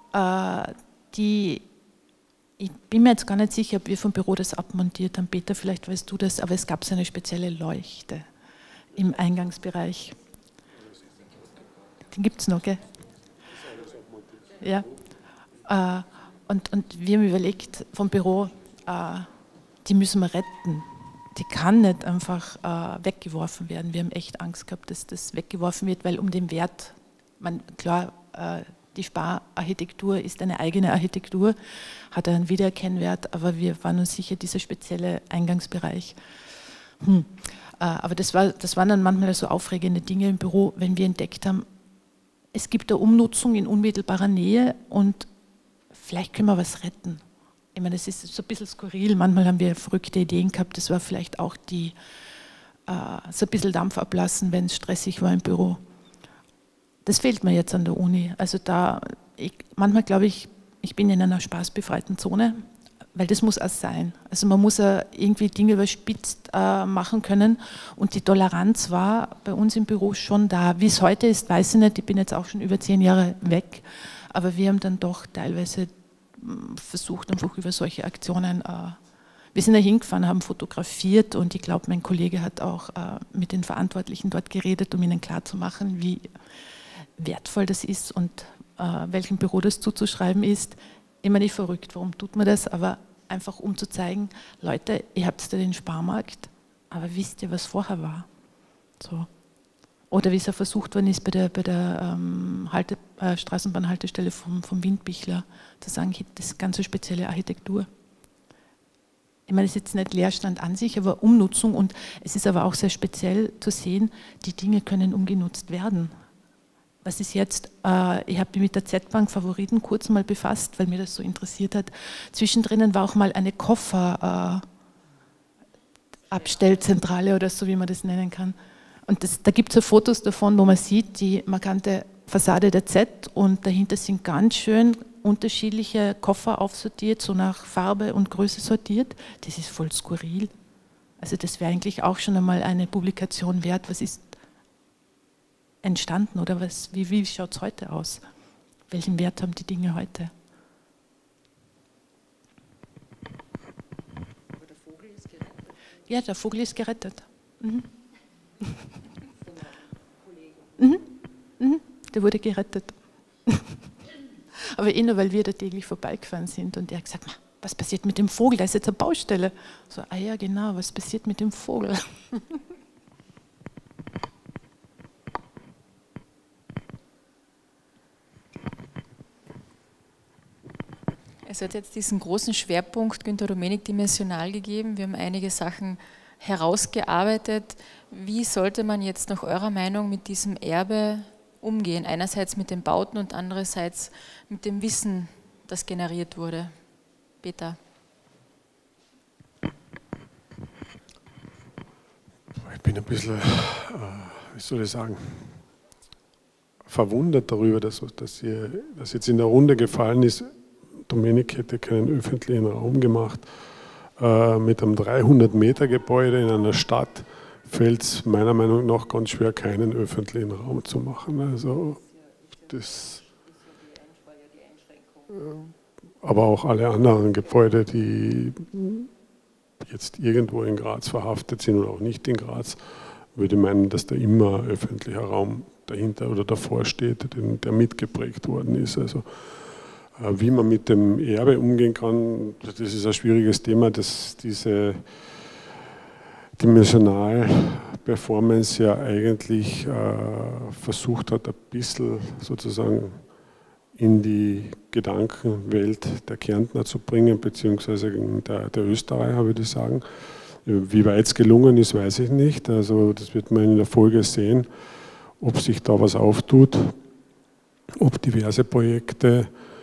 ich bin mir jetzt gar nicht sicher, ob wir vom Büro das abmontiert haben. Peter, vielleicht weißt du das, aber es gab so eine spezielle Leuchte im Eingangsbereich. Den gibt es noch, gell? Ja. Und wir haben überlegt vom Büro, die müssen wir retten. Die kann nicht einfach weggeworfen werden. Wir haben echt Angst gehabt, dass das weggeworfen wird, weil um den Wert, klar, die Spararchitektur ist eine eigene Architektur, hat einen Wiedererkennwert, aber wir waren uns sicher, dieser spezielle Eingangsbereich. Aber das waren dann manchmal so aufregende Dinge im Büro, wenn wir entdeckt haben, es gibt eine Umnutzung in unmittelbarer Nähe und vielleicht können wir was retten. Ich meine, das ist so ein bisschen skurril, manchmal haben wir verrückte Ideen gehabt, das war vielleicht auch so ein bisschen Dampf ablassen, wenn es stressig war im Büro. Das fehlt mir jetzt an der Uni. Also manchmal glaube ich, ich bin in einer spaßbefreiten Zone, weil das muss auch sein. Also man muss irgendwie Dinge überspitzt machen können und die Toleranz war bei uns im Büro schon da. Wie es heute ist, weiß ich nicht, ich bin jetzt auch schon über 10 Jahre weg, aber wir haben dann doch teilweise versucht, einfach über solche Aktionen, wir sind da hingefahren, haben fotografiert und ich glaube, mein Kollege hat auch mit den Verantwortlichen dort geredet, um ihnen klarzumachen, wie wertvoll das ist und welchem Büro das zuzuschreiben ist. Immer nicht verrückt, warum tut man das, aber einfach um zu zeigen, Leute, ihr habt da den Sparmarkt, aber wisst ihr, was vorher war? So. Oder wie es ja versucht worden ist bei der Straßenbahnhaltestelle vom Windbichler, zu sagen, das ist ganz so spezielle Architektur. Ich meine, es ist jetzt nicht Leerstand an sich, aber Umnutzung und es ist aber auch sehr speziell zu sehen, die Dinge können umgenutzt werden. Was ist jetzt, ich habe mich mit der Z-Bank Favoriten kurz mal befasst, weil mir das so interessiert hat. Zwischendrin war auch mal eine Kofferabstellzentrale oder so, wie man das nennen kann. Und da gibt es so Fotos davon, wo man sieht, die markante Fassade der Z und dahinter sind ganz schön unterschiedliche Koffer aufsortiert, so nach Farbe und Größe sortiert. Das ist voll skurril. Also das wäre eigentlich auch schon einmal eine Publikation wert. Was ist entstanden oder wie schaut es heute aus? Welchen Wert haben die Dinge heute? Aber der Vogel ist gerettet. Ja, der Vogel ist gerettet. Mhm. Der wurde gerettet. Aber nur, weil wir da täglich vorbeigefahren sind und er hat gesagt, was passiert mit dem Vogel? Da ist jetzt eine Baustelle. So, ja genau, was passiert mit dem Vogel? Es hat jetzt diesen großen Schwerpunkt Günter Domenik dimensional gegeben. Wir haben einige Sachen herausgearbeitet. Wie sollte man jetzt nach eurer Meinung mit diesem Erbe umgehen? Einerseits mit den Bauten und andererseits mit dem Wissen, das generiert wurde. Peter. Ich bin ein bisschen, wie soll ich sagen, verwundert darüber, dass jetzt in der Runde gefallen ist, Domenik hätte keinen öffentlichen Raum gemacht. Mit einem 300-Meter-Gebäude in einer Stadt fällt es meiner Meinung nach ganz schwer, keinen öffentlichen Raum zu machen. Also das, aber auch alle anderen Gebäude, die jetzt irgendwo in Graz verhaftet sind oder auch nicht in Graz, würde ich meinen, dass da immer öffentlicher Raum dahinter oder davor steht, der mitgeprägt worden ist. Also wie man mit dem Erbe umgehen kann, das ist ein schwieriges Thema, dass diese Dimensional-Performance ja eigentlich versucht hat, ein bisschen sozusagen in die Gedankenwelt der Kärntner zu bringen, beziehungsweise der Österreicher, würde ich sagen. Wie weit es gelungen ist, weiß ich nicht. Also das wird man in der Folge sehen, ob sich da was auftut, ob diverse Projekte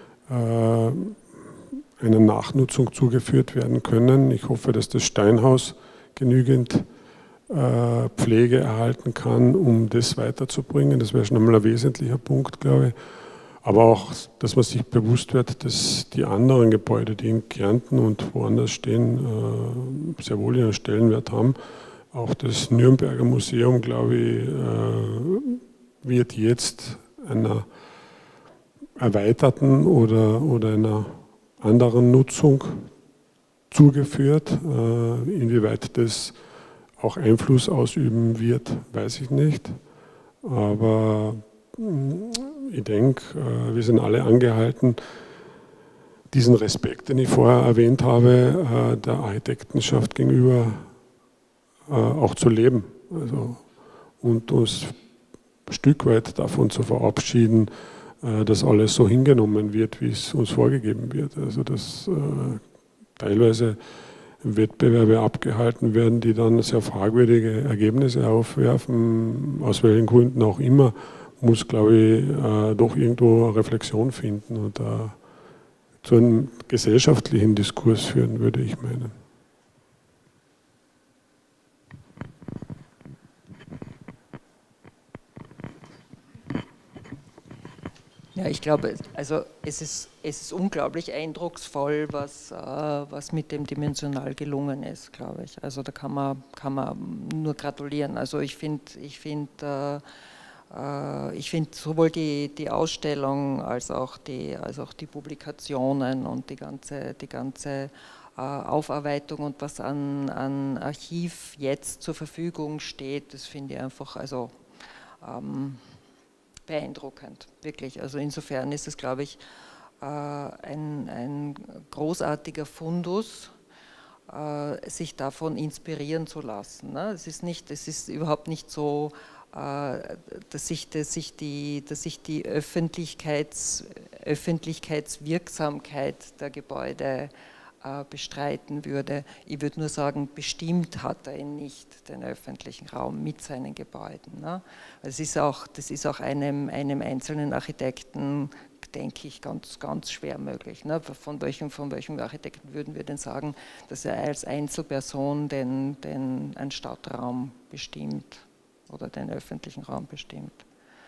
einer Nachnutzung zugeführt werden können. Ich hoffe, dass das Steinhaus genügend Pflege erhalten kann, um das weiterzubringen. Das wäre schon einmal ein wesentlicher Punkt, glaube ich. Aber auch, dass man sich bewusst wird, dass die anderen Gebäude, die in Kärnten und woanders stehen, sehr wohl ihren Stellenwert haben. Auch das Nürnberger Museum, glaube ich, wird jetzt einer erweiterten oder einer anderen Nutzung zugeführt. Inwieweit das auch Einfluss ausüben wird, weiß ich nicht. Aber ich denke, wir sind alle angehalten, diesen Respekt, den ich vorher erwähnt habe, der Architektenschaft gegenüber auch zu leben. Also, und uns ein Stück weit davon zu verabschieden, dass alles so hingenommen wird, wie es uns vorgegeben wird. Also dass teilweise Wettbewerbe abgehalten werden, die dann sehr fragwürdige Ergebnisse aufwerfen, aus welchen Gründen auch immer, muss, glaube ich, doch irgendwo eine Reflexion finden und zu einem gesellschaftlichen Diskurs führen, würde ich meinen. Ja, ich glaube, also es ist unglaublich eindrucksvoll, was mit dem Dimensional gelungen ist, glaube ich. Also da kann man nur gratulieren. Also ich finde sowohl die Ausstellung als auch die Publikationen und die ganze Aufarbeitung und was an Archiv jetzt zur Verfügung steht, das finde ich einfach beeindruckend, wirklich. Also insofern ist es, glaube ich, ein großartiger Fundus, sich davon inspirieren zu lassen. Ne? Es ist überhaupt nicht so, dass sich die Öffentlichkeitswirksamkeit der Gebäude bestreiten würde. Ich würde nur sagen, bestimmt hat er ihn nicht, den öffentlichen Raum mit seinen Gebäuden. Ne? Das ist auch einem einzelnen Architekten, denke ich, ganz, ganz schwer möglich. Ne? Von welchem Architekten würden wir denn sagen, dass er als Einzelperson einen Stadtraum bestimmt oder den öffentlichen Raum bestimmt?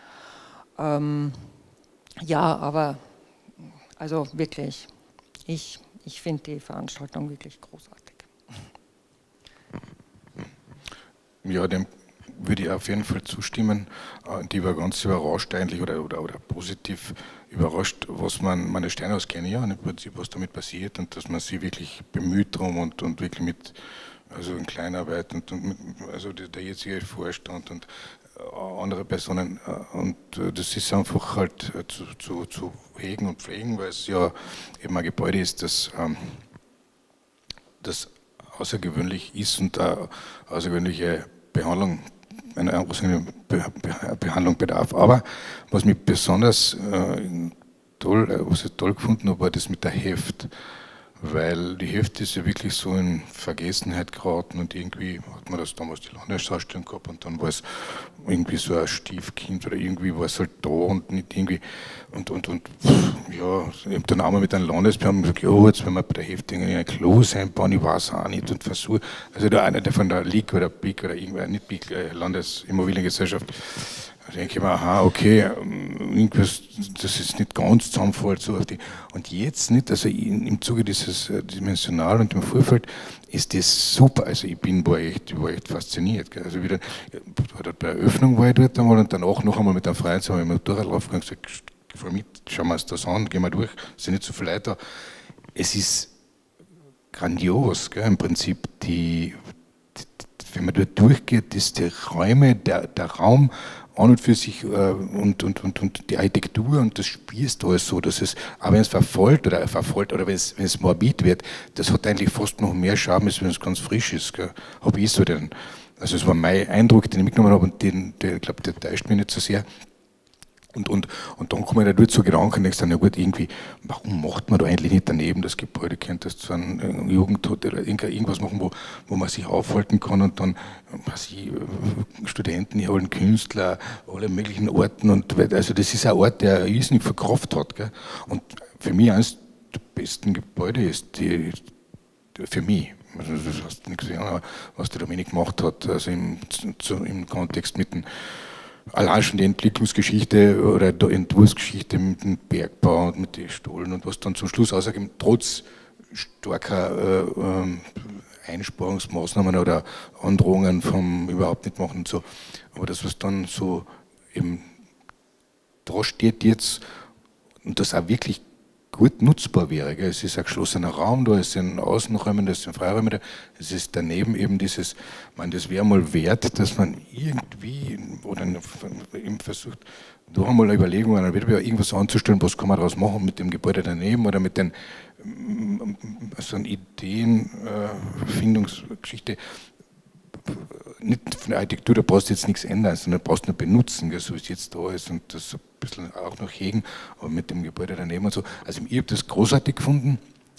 Ja, aber also wirklich, ich finde die Veranstaltung wirklich großartig. Ja, dem würde ich auf jeden Fall zustimmen. Die war ganz überrascht eigentlich oder positiv überrascht, was man das Steinhaus kenne ja im Prinzip, was damit passiert und dass man sich wirklich bemüht drum und wirklich mit, also in Kleinarbeit und mit, also der jetzige Vorstand und andere Personen und das ist einfach halt zu hegen und pflegen, weil es ja eben ein Gebäude ist, das außergewöhnlich ist und außergewöhnliche Behandlung, eine außergewöhnliche Behandlung bedarf. Aber was mich besonders toll gefunden habe, war das mit der Heft. Weil die Hälfte ist ja wirklich so in Vergessenheit geraten und irgendwie hat man das damals die Landesausstellung gehabt und dann war es irgendwie so ein Stiefkind oder irgendwie war es halt da und nicht irgendwie und ja, ich habe dann einmal mit einem Landesbeamten gesagt, ja, jetzt werden wir bei der Hälfte ein Klos einbauen, ich weiß auch nicht und versuche, also der eine, der von der LIG oder BIG oder irgendwer, nicht BIG, Landesimmobiliengesellschaft, da denke ich mir, aha, okay, irgendwas, das ist nicht ganz zusammenfällt. So und jetzt nicht, also im Zuge dieses Dimensional und dem Vorfeld ist das super. Also ich war echt fasziniert. Gell. Also wieder, bei der Eröffnung war ich dort einmal und danach noch einmal mit einem Freund, so habe ich mit dem Motorrad draufgegangen und gesagt, fahr mit, schauen wir uns das an, gehen wir durch, es sind nicht so viele Leute da. Es ist grandios, gell, im Prinzip, wenn man dort durchgeht, ist die Räume, der Raum an und für sich und die Architektur und das spürst du alles so, dass es, auch wenn es verfolgt oder wenn es morbid wird, das hat eigentlich fast noch mehr Charme, als wenn es ganz frisch ist. Habe ich so also es war mein Eindruck, den ich mitgenommen habe und ich glaube, der täuscht mich nicht so sehr. Und dann kommen wir da zu Gedanken und denkst dann, ja gut, irgendwie, warum macht man da eigentlich nicht daneben das Gebäude? Könnte das zu einem Jugendhut oder irgendwas machen, wo man sich aufhalten kann und dann Studenten, die holen Künstler, alle möglichen Orten. Und, also das ist ein Ort, der irrsinnig viel Kraft hat. Gell? Und für mich eines der besten Gebäude ist, für mich, also das hast du nicht gesehen, was der Dominik gemacht hat, also im Kontext mit dem allein schon die Entwicklungsgeschichte oder die Entwurfsgeschichte mit dem Bergbau und mit den Stollen und was dann zum Schluss außerdem trotz starker Einsparungsmaßnahmen oder Androhungen vom überhaupt nicht machen und so. Aber das, was dann so eben da steht jetzt und das auch wirklich gut nutzbar wäre. Gell? Es ist ein geschlossener Raum da, es sind Außenräume, es sind Freiräume da, es ist daneben eben dieses, ich meine, das wäre mal wert, dass man irgendwie oder eben versucht, da haben wir eine Überlegung, einen Wettbewerb irgendwas anzustellen, was kann man daraus machen mit dem Gebäude daneben oder mit den so eine Ideenfindungsgeschichte. Nicht von der Architektur, da brauchst du jetzt nichts ändern, sondern brauchst nur benutzen, so wie es jetzt da ist und das ein bisschen auch noch hegen, aber mit dem Gebäude daneben und so. Also ich habe das großartig gefunden,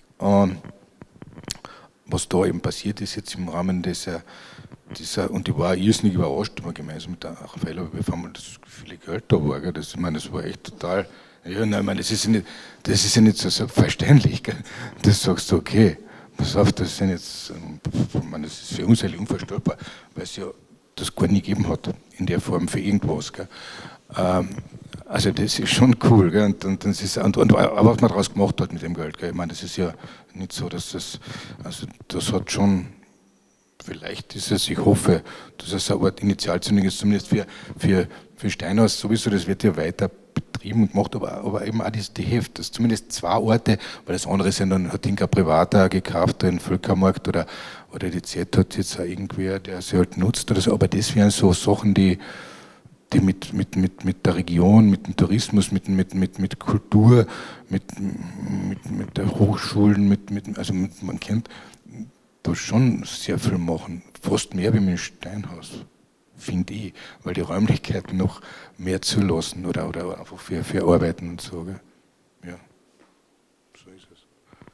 was da eben passiert ist jetzt im Rahmen dieser und ich war irrsinnig überrascht, immer gemeinsam mit der Raffaella, wir haben das viele Geld da war, gell? Das, ich meine, das war echt total, ja, nein, ich meine, das ist ja nicht so selbstverständlich, gell? Das sagst du, okay. Pass auf, das sind jetzt, ich meine, das ist für uns eigentlich unvorstellbar, weil es ja das gar nie gegeben hat, in der Form für irgendwas. Gell. Also das ist schon cool. Gell. Und was man daraus gemacht hat mit dem Geld. Gell. Ich meine, das ist ja nicht so, dass also das hat schon, vielleicht ist es, ich hoffe, dass es eine Art Initialzündung ist, zumindest für Steinhaus sowieso, das wird ja weiter betrieben und gemacht, aber eben auch die Hälfte, das zumindest 2 Orte, weil das andere sind dann, hat Inka Privata gekauft, den Völkermarkt oder die Z hat jetzt auch irgendwer, der sie halt nutzt oder so, aber das wären so Sachen, die mit der Region, mit dem Tourismus, mit Kultur, mit der Hochschulen, man kennt da schon sehr viel machen, fast mehr wie mit dem Steinhaus. Finde ich, weil die Räumlichkeiten noch mehr zulassen oder einfach für Arbeiten und so. Gell? Ja, so ist es.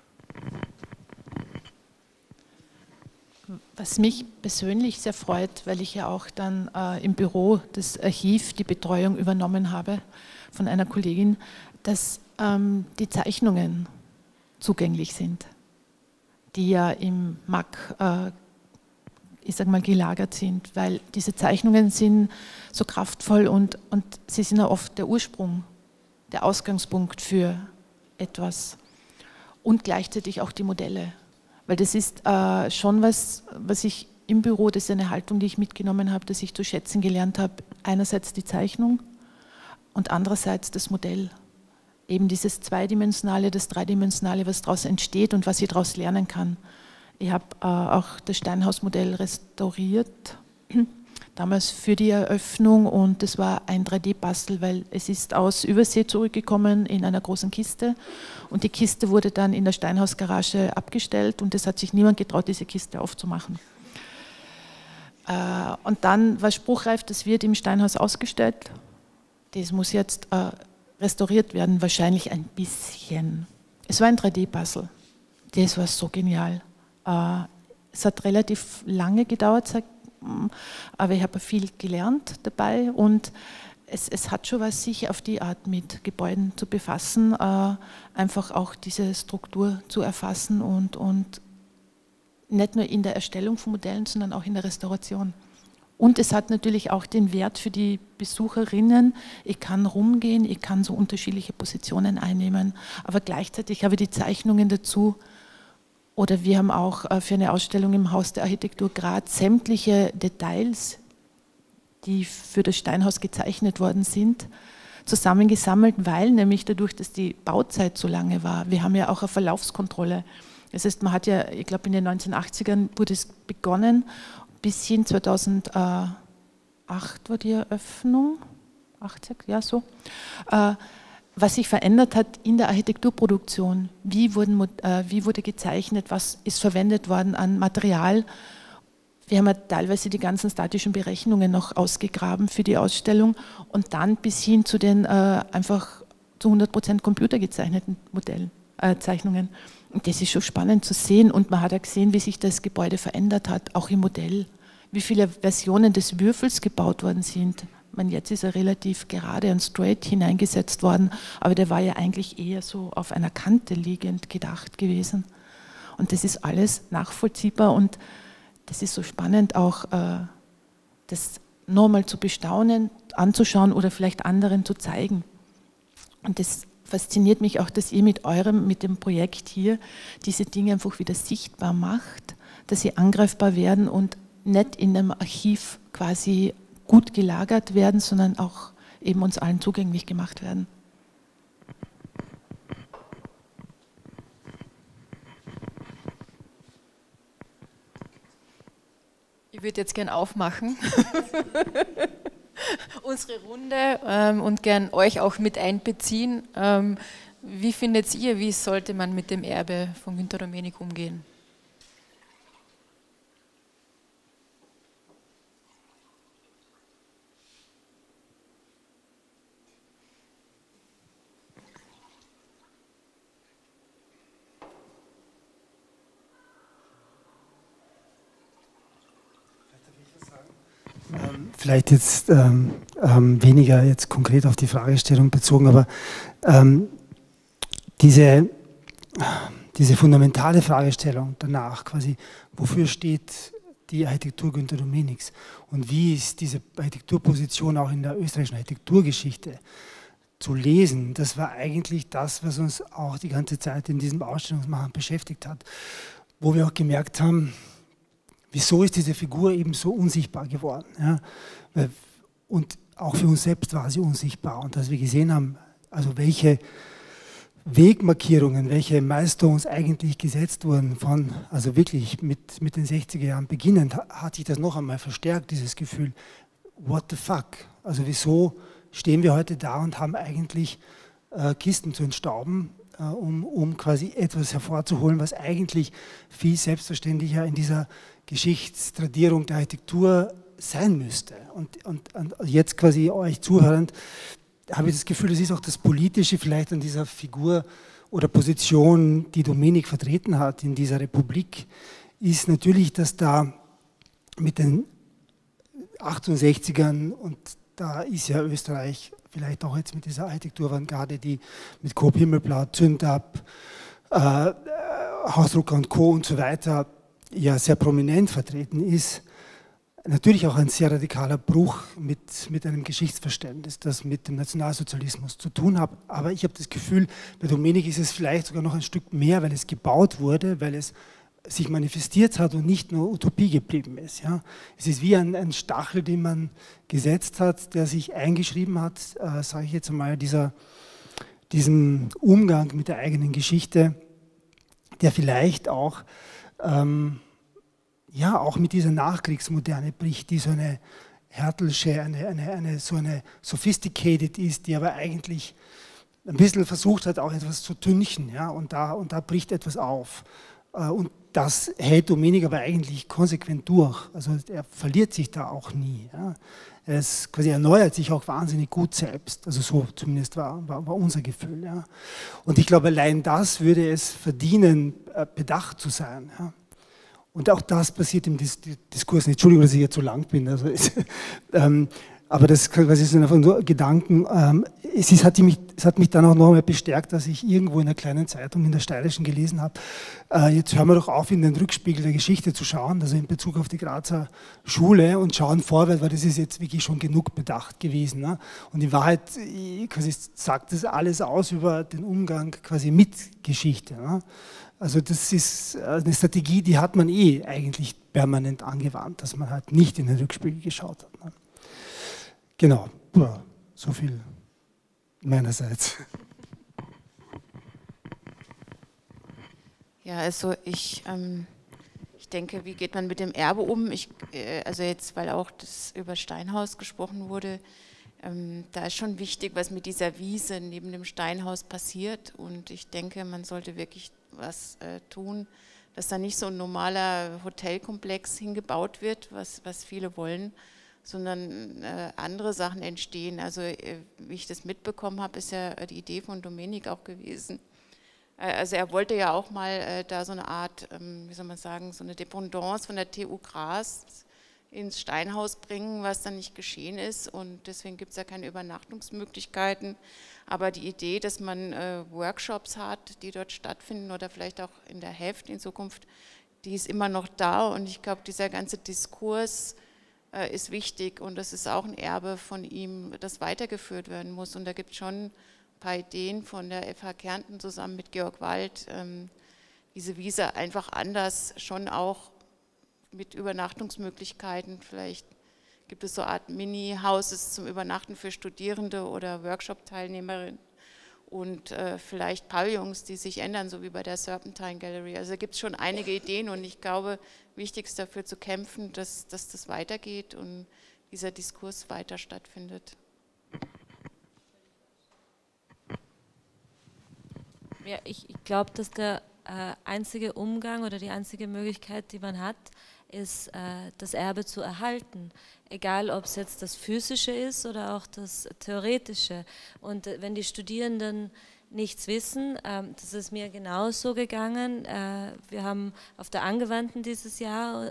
Was mich persönlich sehr freut, weil ich ja auch dann im Büro das Archiv, die Betreuung übernommen habe von einer Kollegin, dass die Zeichnungen zugänglich sind, die ja im MAC ich sag mal, gelagert sind, weil diese Zeichnungen sind so kraftvoll und sie sind ja oft der Ursprung, der Ausgangspunkt für etwas und gleichzeitig auch die Modelle, weil das ist schon was ich im Büro, das ist eine Haltung, die ich mitgenommen habe, dass ich zu schätzen gelernt habe, einerseits die Zeichnung und andererseits das Modell, eben dieses Zweidimensionale, das Dreidimensionale, was daraus entsteht und was ich daraus lernen kann. Ich habe auch das Steinhausmodell restauriert, damals für die Eröffnung und das war ein 3D-Bastel, weil es ist aus Übersee zurückgekommen in einer großen Kiste und die Kiste wurde dann in der Steinhausgarage abgestellt und es hat sich niemand getraut, diese Kiste aufzumachen. Und dann war spruchreif, das wird im Steinhaus ausgestellt, das muss jetzt restauriert werden, wahrscheinlich ein bisschen. Es war ein 3D-Bastel, das war so genial. Es hat relativ lange gedauert, aber ich habe viel gelernt dabei und es hat schon was, sich auf die Art mit Gebäuden zu befassen, einfach auch diese Struktur zu erfassen und nicht nur in der Erstellung von Modellen, sondern auch in der Restauration. Und es hat natürlich auch den Wert für die Besucherinnen, ich kann rumgehen, ich kann so unterschiedliche Positionen einnehmen, aber gleichzeitig habe ich die Zeichnungen dazu. Oder wir haben auch für eine Ausstellung im Haus der Architektur Graz sämtliche Details, die für das Steinhaus gezeichnet worden sind, zusammengesammelt, weil nämlich dadurch, dass die Bauzeit so lange war, wir haben ja auch eine Verlaufskontrolle. Das heißt, man hat ja, ich glaube in den 1980ern wurde es begonnen, bis hin 2008 war die Eröffnung, 80, ja so. Was sich verändert hat in der Architekturproduktion, wie wurde gezeichnet, was ist verwendet worden an Material wir haben ja teilweise die ganzen statischen Berechnungen noch ausgegraben für die Ausstellung und dann bis hin zu den einfach zu 100% computergezeichneten Zeichnungen. Und das ist schon spannend zu sehen und man hat ja gesehen, wie sich das Gebäude verändert hat, auch im Modell, wie viele Versionen des Würfels gebaut worden sind. Ich meine, jetzt ist er relativ gerade und straight hineingesetzt worden, aber der war ja eigentlich eher so auf einer Kante liegend gedacht gewesen. Und das ist alles nachvollziehbar und das ist so spannend, auch das nochmal zu bestaunen, anzuschauen oder vielleicht anderen zu zeigen. Und das fasziniert mich auch, dass ihr mit dem Projekt hier diese Dinge einfach wieder sichtbar macht, dass sie angreifbar werden und nicht in einem Archiv quasi gut gelagert werden, sondern auch eben uns allen zugänglich gemacht werden. Ich würde jetzt gern aufmachen, unsere Runde und gern euch auch mit einbeziehen. Wie findet ihr, wie sollte man mit dem Erbe von Günter Domenig umgehen? Vielleicht jetzt weniger jetzt konkret auf die Fragestellung bezogen, aber diese fundamentale Fragestellung danach, quasi, wofür steht die Architektur Günter Domenigs und wie ist diese Architekturposition auch in der österreichischen Architekturgeschichte zu lesen, das war eigentlich das, was uns auch die ganze Zeit in diesem Ausstellungsmachen beschäftigt hat, wo wir auch gemerkt haben, wieso ist diese Figur eben so unsichtbar geworden? Ja? Und auch für uns selbst war sie unsichtbar. Und dass wir gesehen haben, also welche Wegmarkierungen, welche Milestones eigentlich gesetzt wurden, also wirklich mit den 60er Jahren beginnend, hat sich das noch einmal verstärkt, dieses Gefühl, what the fuck? Also wieso stehen wir heute da und haben eigentlich Kisten zu entstauben, um quasi etwas hervorzuholen, was eigentlich viel selbstverständlicher in dieser Geschichtstradierung der Architektur sein müsste. Und jetzt quasi euch zuhörend, habe ich das Gefühl, das ist auch das Politische vielleicht an dieser Figur oder Position, die Domenig vertreten hat in dieser Republik, ist natürlich, dass da mit den 68ern, und da ist ja Österreich vielleicht auch jetzt mit dieser Architekturavantgarde, die mit Coop Himmelblau, Zündab, Hausrucker und Co. und so weiter ja sehr prominent vertreten ist, natürlich auch ein sehr radikaler Bruch mit einem Geschichtsverständnis, das mit dem Nationalsozialismus zu tun hat. Aber ich habe das Gefühl, bei Domenig ist es vielleicht sogar noch ein Stück mehr, weil es gebaut wurde, weil es sich manifestiert hat und nicht nur Utopie geblieben ist. Ja. Es ist wie ein Stachel, den man gesetzt hat, der sich eingeschrieben hat, sage ich jetzt einmal, diesen Umgang mit der eigenen Geschichte, der vielleicht auch ja, auch mit dieser Nachkriegsmoderne bricht, die so eine Hertelsche, so eine sophisticated ist, die aber eigentlich ein bisschen versucht hat, auch etwas zu tünchen, ja, und da bricht etwas auf. Und das hält Domenig aber eigentlich konsequent durch. Also er verliert sich da auch nie. Ja. Er erneuert sich auch wahnsinnig gut selbst. Also so zumindest war unser Gefühl. Ja. Und ich glaube, allein das würde es verdienen, bedacht zu sein. Ja. Und auch das passiert im Diskurs. Entschuldigung, dass ich jetzt so lang bin. Also aber das sind einfach nur Gedanken. Es hat mich dann auch noch einmal bestärkt, dass ich irgendwo in einer kleinen Zeitung in der Steirischen gelesen habe, jetzt hören wir doch auf, in den Rückspiegel der Geschichte zu schauen, also in Bezug auf die Grazer Schule, und schauen vorwärts, weil das ist jetzt wirklich schon genug bedacht gewesen. Ne? Und in Wahrheit quasi sagt das alles aus über den Umgang quasi mit Geschichte. Ne? Also das ist eine Strategie, die hat man eigentlich permanent angewandt, dass man halt nicht in den Rückspiegel geschaut hat. Ne? Genau, so viel meinerseits. Ja, also ich denke, wie geht man mit dem Erbe um? Also jetzt, weil auch das über Steinhaus gesprochen wurde, da ist schon wichtig, was mit dieser Wiese neben dem Steinhaus passiert, und ich denke, man sollte wirklich was tun, dass da nicht so ein normaler Hotelkomplex hingebaut wird, was viele wollen, sondern andere Sachen entstehen. Also wie ich das mitbekommen habe, ist ja die Idee von Dominik auch gewesen. Also er wollte ja auch mal da so eine Art, wie soll man sagen, so eine Dependance von der TU Graz ins Steinhaus bringen, was dann nicht geschehen ist, und deswegen gibt es ja keine Übernachtungsmöglichkeiten. Aber die Idee, dass man Workshops hat, die dort stattfinden oder vielleicht auch in der Heft in Zukunft, die ist immer noch da, und ich glaube, dieser ganze Diskurs ist wichtig, und das ist auch ein Erbe von ihm, das weitergeführt werden muss, und da gibt es schon ein paar Ideen von der FH Kärnten zusammen mit Georg Wald, diese Wiese einfach anders, schon auch mit Übernachtungsmöglichkeiten. Vielleicht gibt es so eine Art Mini-Houses zum Übernachten für Studierende oder Workshop-Teilnehmerinnen und vielleicht Pavillons, die sich ändern, so wie bei der Serpentine Gallery. Also da gibt es schon einige Ideen, und ich glaube, wichtig ist dafür zu kämpfen, dass das weitergeht und dieser Diskurs weiter stattfindet. Ja, ich glaube, dass der einzige Umgang oder die einzige Möglichkeit, die man hat, ist, das Erbe zu erhalten. Egal, ob es jetzt das Physische ist oder auch das Theoretische. Und wenn die Studierenden nichts wissen, das ist mir genauso gegangen. Wir haben auf der Angewandten dieses Jahr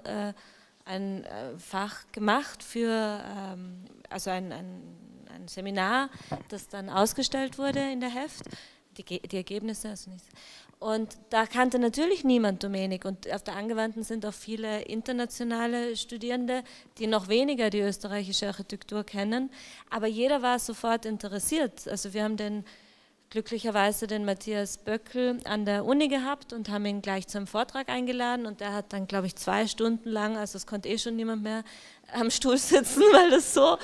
ein Fach gemacht für, also ein Seminar, das dann ausgestellt wurde in der Heft. Die Ergebnisse, also nichts. Und da kannte natürlich niemand Dominik, und auf der Angewandten sind auch viele internationale Studierende, die noch weniger die österreichische Architektur kennen, aber jeder war sofort interessiert. Also wir haben glücklicherweise den Matthias Böckl an der Uni gehabt und haben ihn gleich zum Vortrag eingeladen, und der hat dann, glaube ich, 2 Stunden lang, also es konnte schon niemand mehr am Stuhl sitzen, weil das so,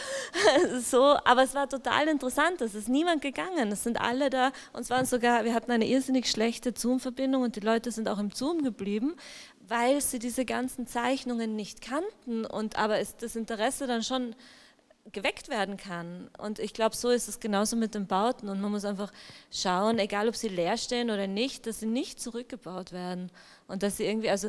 aber es war total interessant, es ist niemand gegangen, es sind alle da, und wir hatten eine irrsinnig schlechte Zoom-Verbindung, und die Leute sind auch im Zoom geblieben, weil sie diese ganzen Zeichnungen nicht kannten, aber das Interesse dann schon geweckt werden kann. Und ich glaube, so ist es genauso mit den Bauten, und man muss einfach schauen, egal ob sie leer stehen oder nicht, dass sie nicht zurückgebaut werden, und dass sie irgendwie, also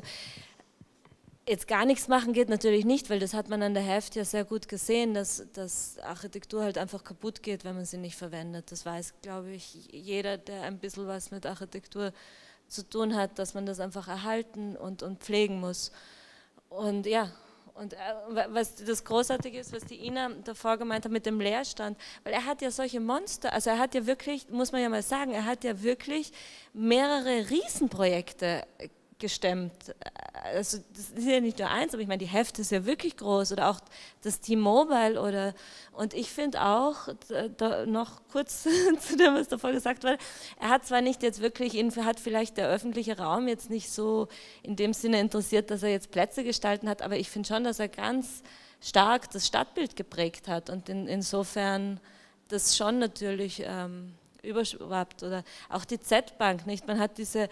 jetzt gar nichts machen geht natürlich nicht, weil das hat man an der Heft ja sehr gut gesehen, dass Architektur halt einfach kaputt geht, wenn man sie nicht verwendet. Das weiß, glaube ich, jeder, der ein bisschen was mit Architektur zu tun hat, dass man das einfach erhalten und pflegen muss. Und ja, und was das Großartige ist, was die Ina davor gemeint hat mit dem Leerstand, weil er hat ja solche Monster, also er hat ja wirklich, muss man ja mal sagen, er hat ja wirklich mehrere Riesenprojekte gestemmt. Also das ist ja nicht nur eins, aber ich meine, die Heft ist ja wirklich groß, oder auch das T-Mobile, und ich finde auch, da noch kurz zu dem, was davor gesagt wurde, er hat zwar nicht jetzt wirklich, hat vielleicht der öffentliche Raum jetzt nicht so in dem Sinne interessiert, dass er jetzt Plätze gestalten hat, aber ich finde schon, dass er ganz stark das Stadtbild geprägt hat, und insofern das schon natürlich überschwappt, oder auch die Z-Bank, nicht? Man hat diese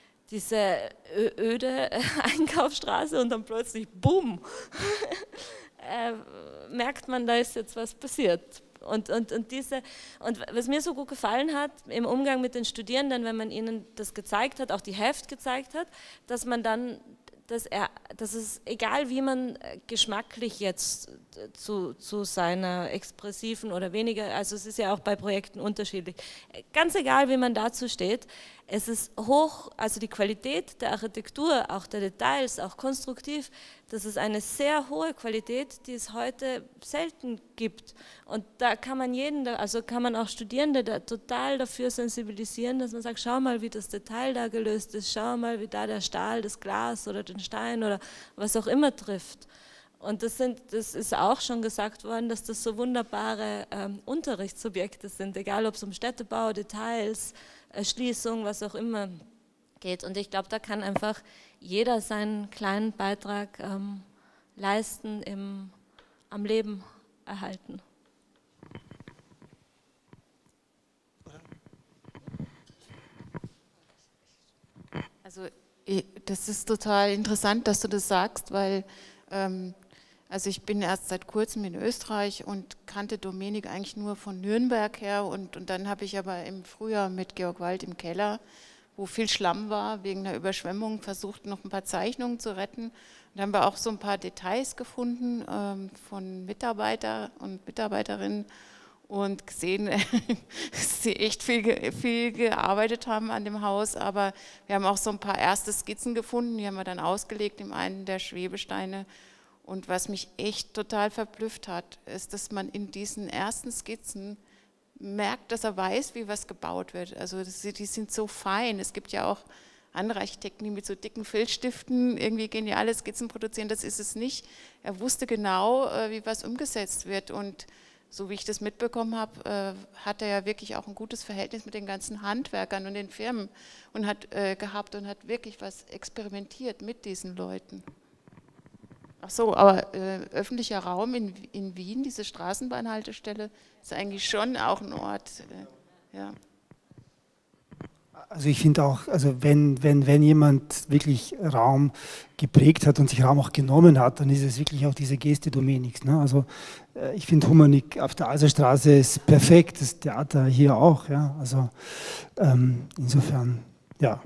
öde Einkaufsstraße, und dann plötzlich, boom, merkt man, da ist jetzt was passiert. Und was mir so gut gefallen hat im Umgang mit den Studierenden, wenn man ihnen das gezeigt hat, auch die Heft gezeigt hat, dass man dann, dass es, egal wie man geschmacklich jetzt zu seiner expressiven oder weniger, also es ist ja auch bei Projekten unterschiedlich, ganz egal wie man dazu steht, es ist hoch, also die Qualität der Architektur, auch der Details, auch konstruktiv, das ist eine sehr hohe Qualität, die es heute selten gibt. Und da kann man kann man auch Studierende da total dafür sensibilisieren, dass man sagt, schau mal, wie das Detail da gelöst ist, schau mal, wie da der Stahl, das Glas oder den Stein oder was auch immer trifft. Und das ist auch schon gesagt worden, dass das so wunderbare Unterrichtsobjekte sind, egal ob es um Städtebau, Details, Erschließung, was auch immer geht. Und ich glaube, da kann einfach jeder seinen kleinen Beitrag leisten, am Leben erhalten. Also das ist total interessant, dass du das sagst, weil also ich bin erst seit kurzem in Österreich und kannte Dominik eigentlich nur von Nürnberg her, und dann habe ich aber im Frühjahr mit Georg Wald im Keller wo viel Schlamm war, wegen einer Überschwemmung, versucht noch ein paar Zeichnungen zu retten. Da haben wir auch so ein paar Details gefunden von Mitarbeiter und Mitarbeiterinnen und gesehen, dass sie echt viel gearbeitet haben an dem Haus. Aber wir haben auch so ein paar erste Skizzen gefunden, die haben wir dann ausgelegt in einen der Schwebesteine. Und was mich echt total verblüfft hat, ist, dass man in diesen ersten Skizzen merkt, dass er weiß, wie was gebaut wird. Also die sind so fein. Es gibt ja auch andere Architekten, die mit so dicken Filzstiften irgendwie geniale Skizzen produzieren. Das ist es nicht. Er wusste genau, wie was umgesetzt wird. Und so wie ich das mitbekommen habe, hat er ja wirklich auch ein gutes Verhältnis mit den ganzen Handwerkern und den Firmen und hat hat wirklich was experimentiert mit diesen Leuten. Ach so, aber öffentlicher Raum in Wien, diese Straßenbahnhaltestelle, ist eigentlich schon auch ein Ort, ja. Also ich finde auch, also wenn jemand wirklich Raum geprägt hat und sich Raum auch genommen hat, dann ist es wirklich auch diese Geste Domeniks. Ne? Also ich finde Humanik auf der Alserstraße ist perfekt, das Theater hier auch. Ja? Also insofern, ja.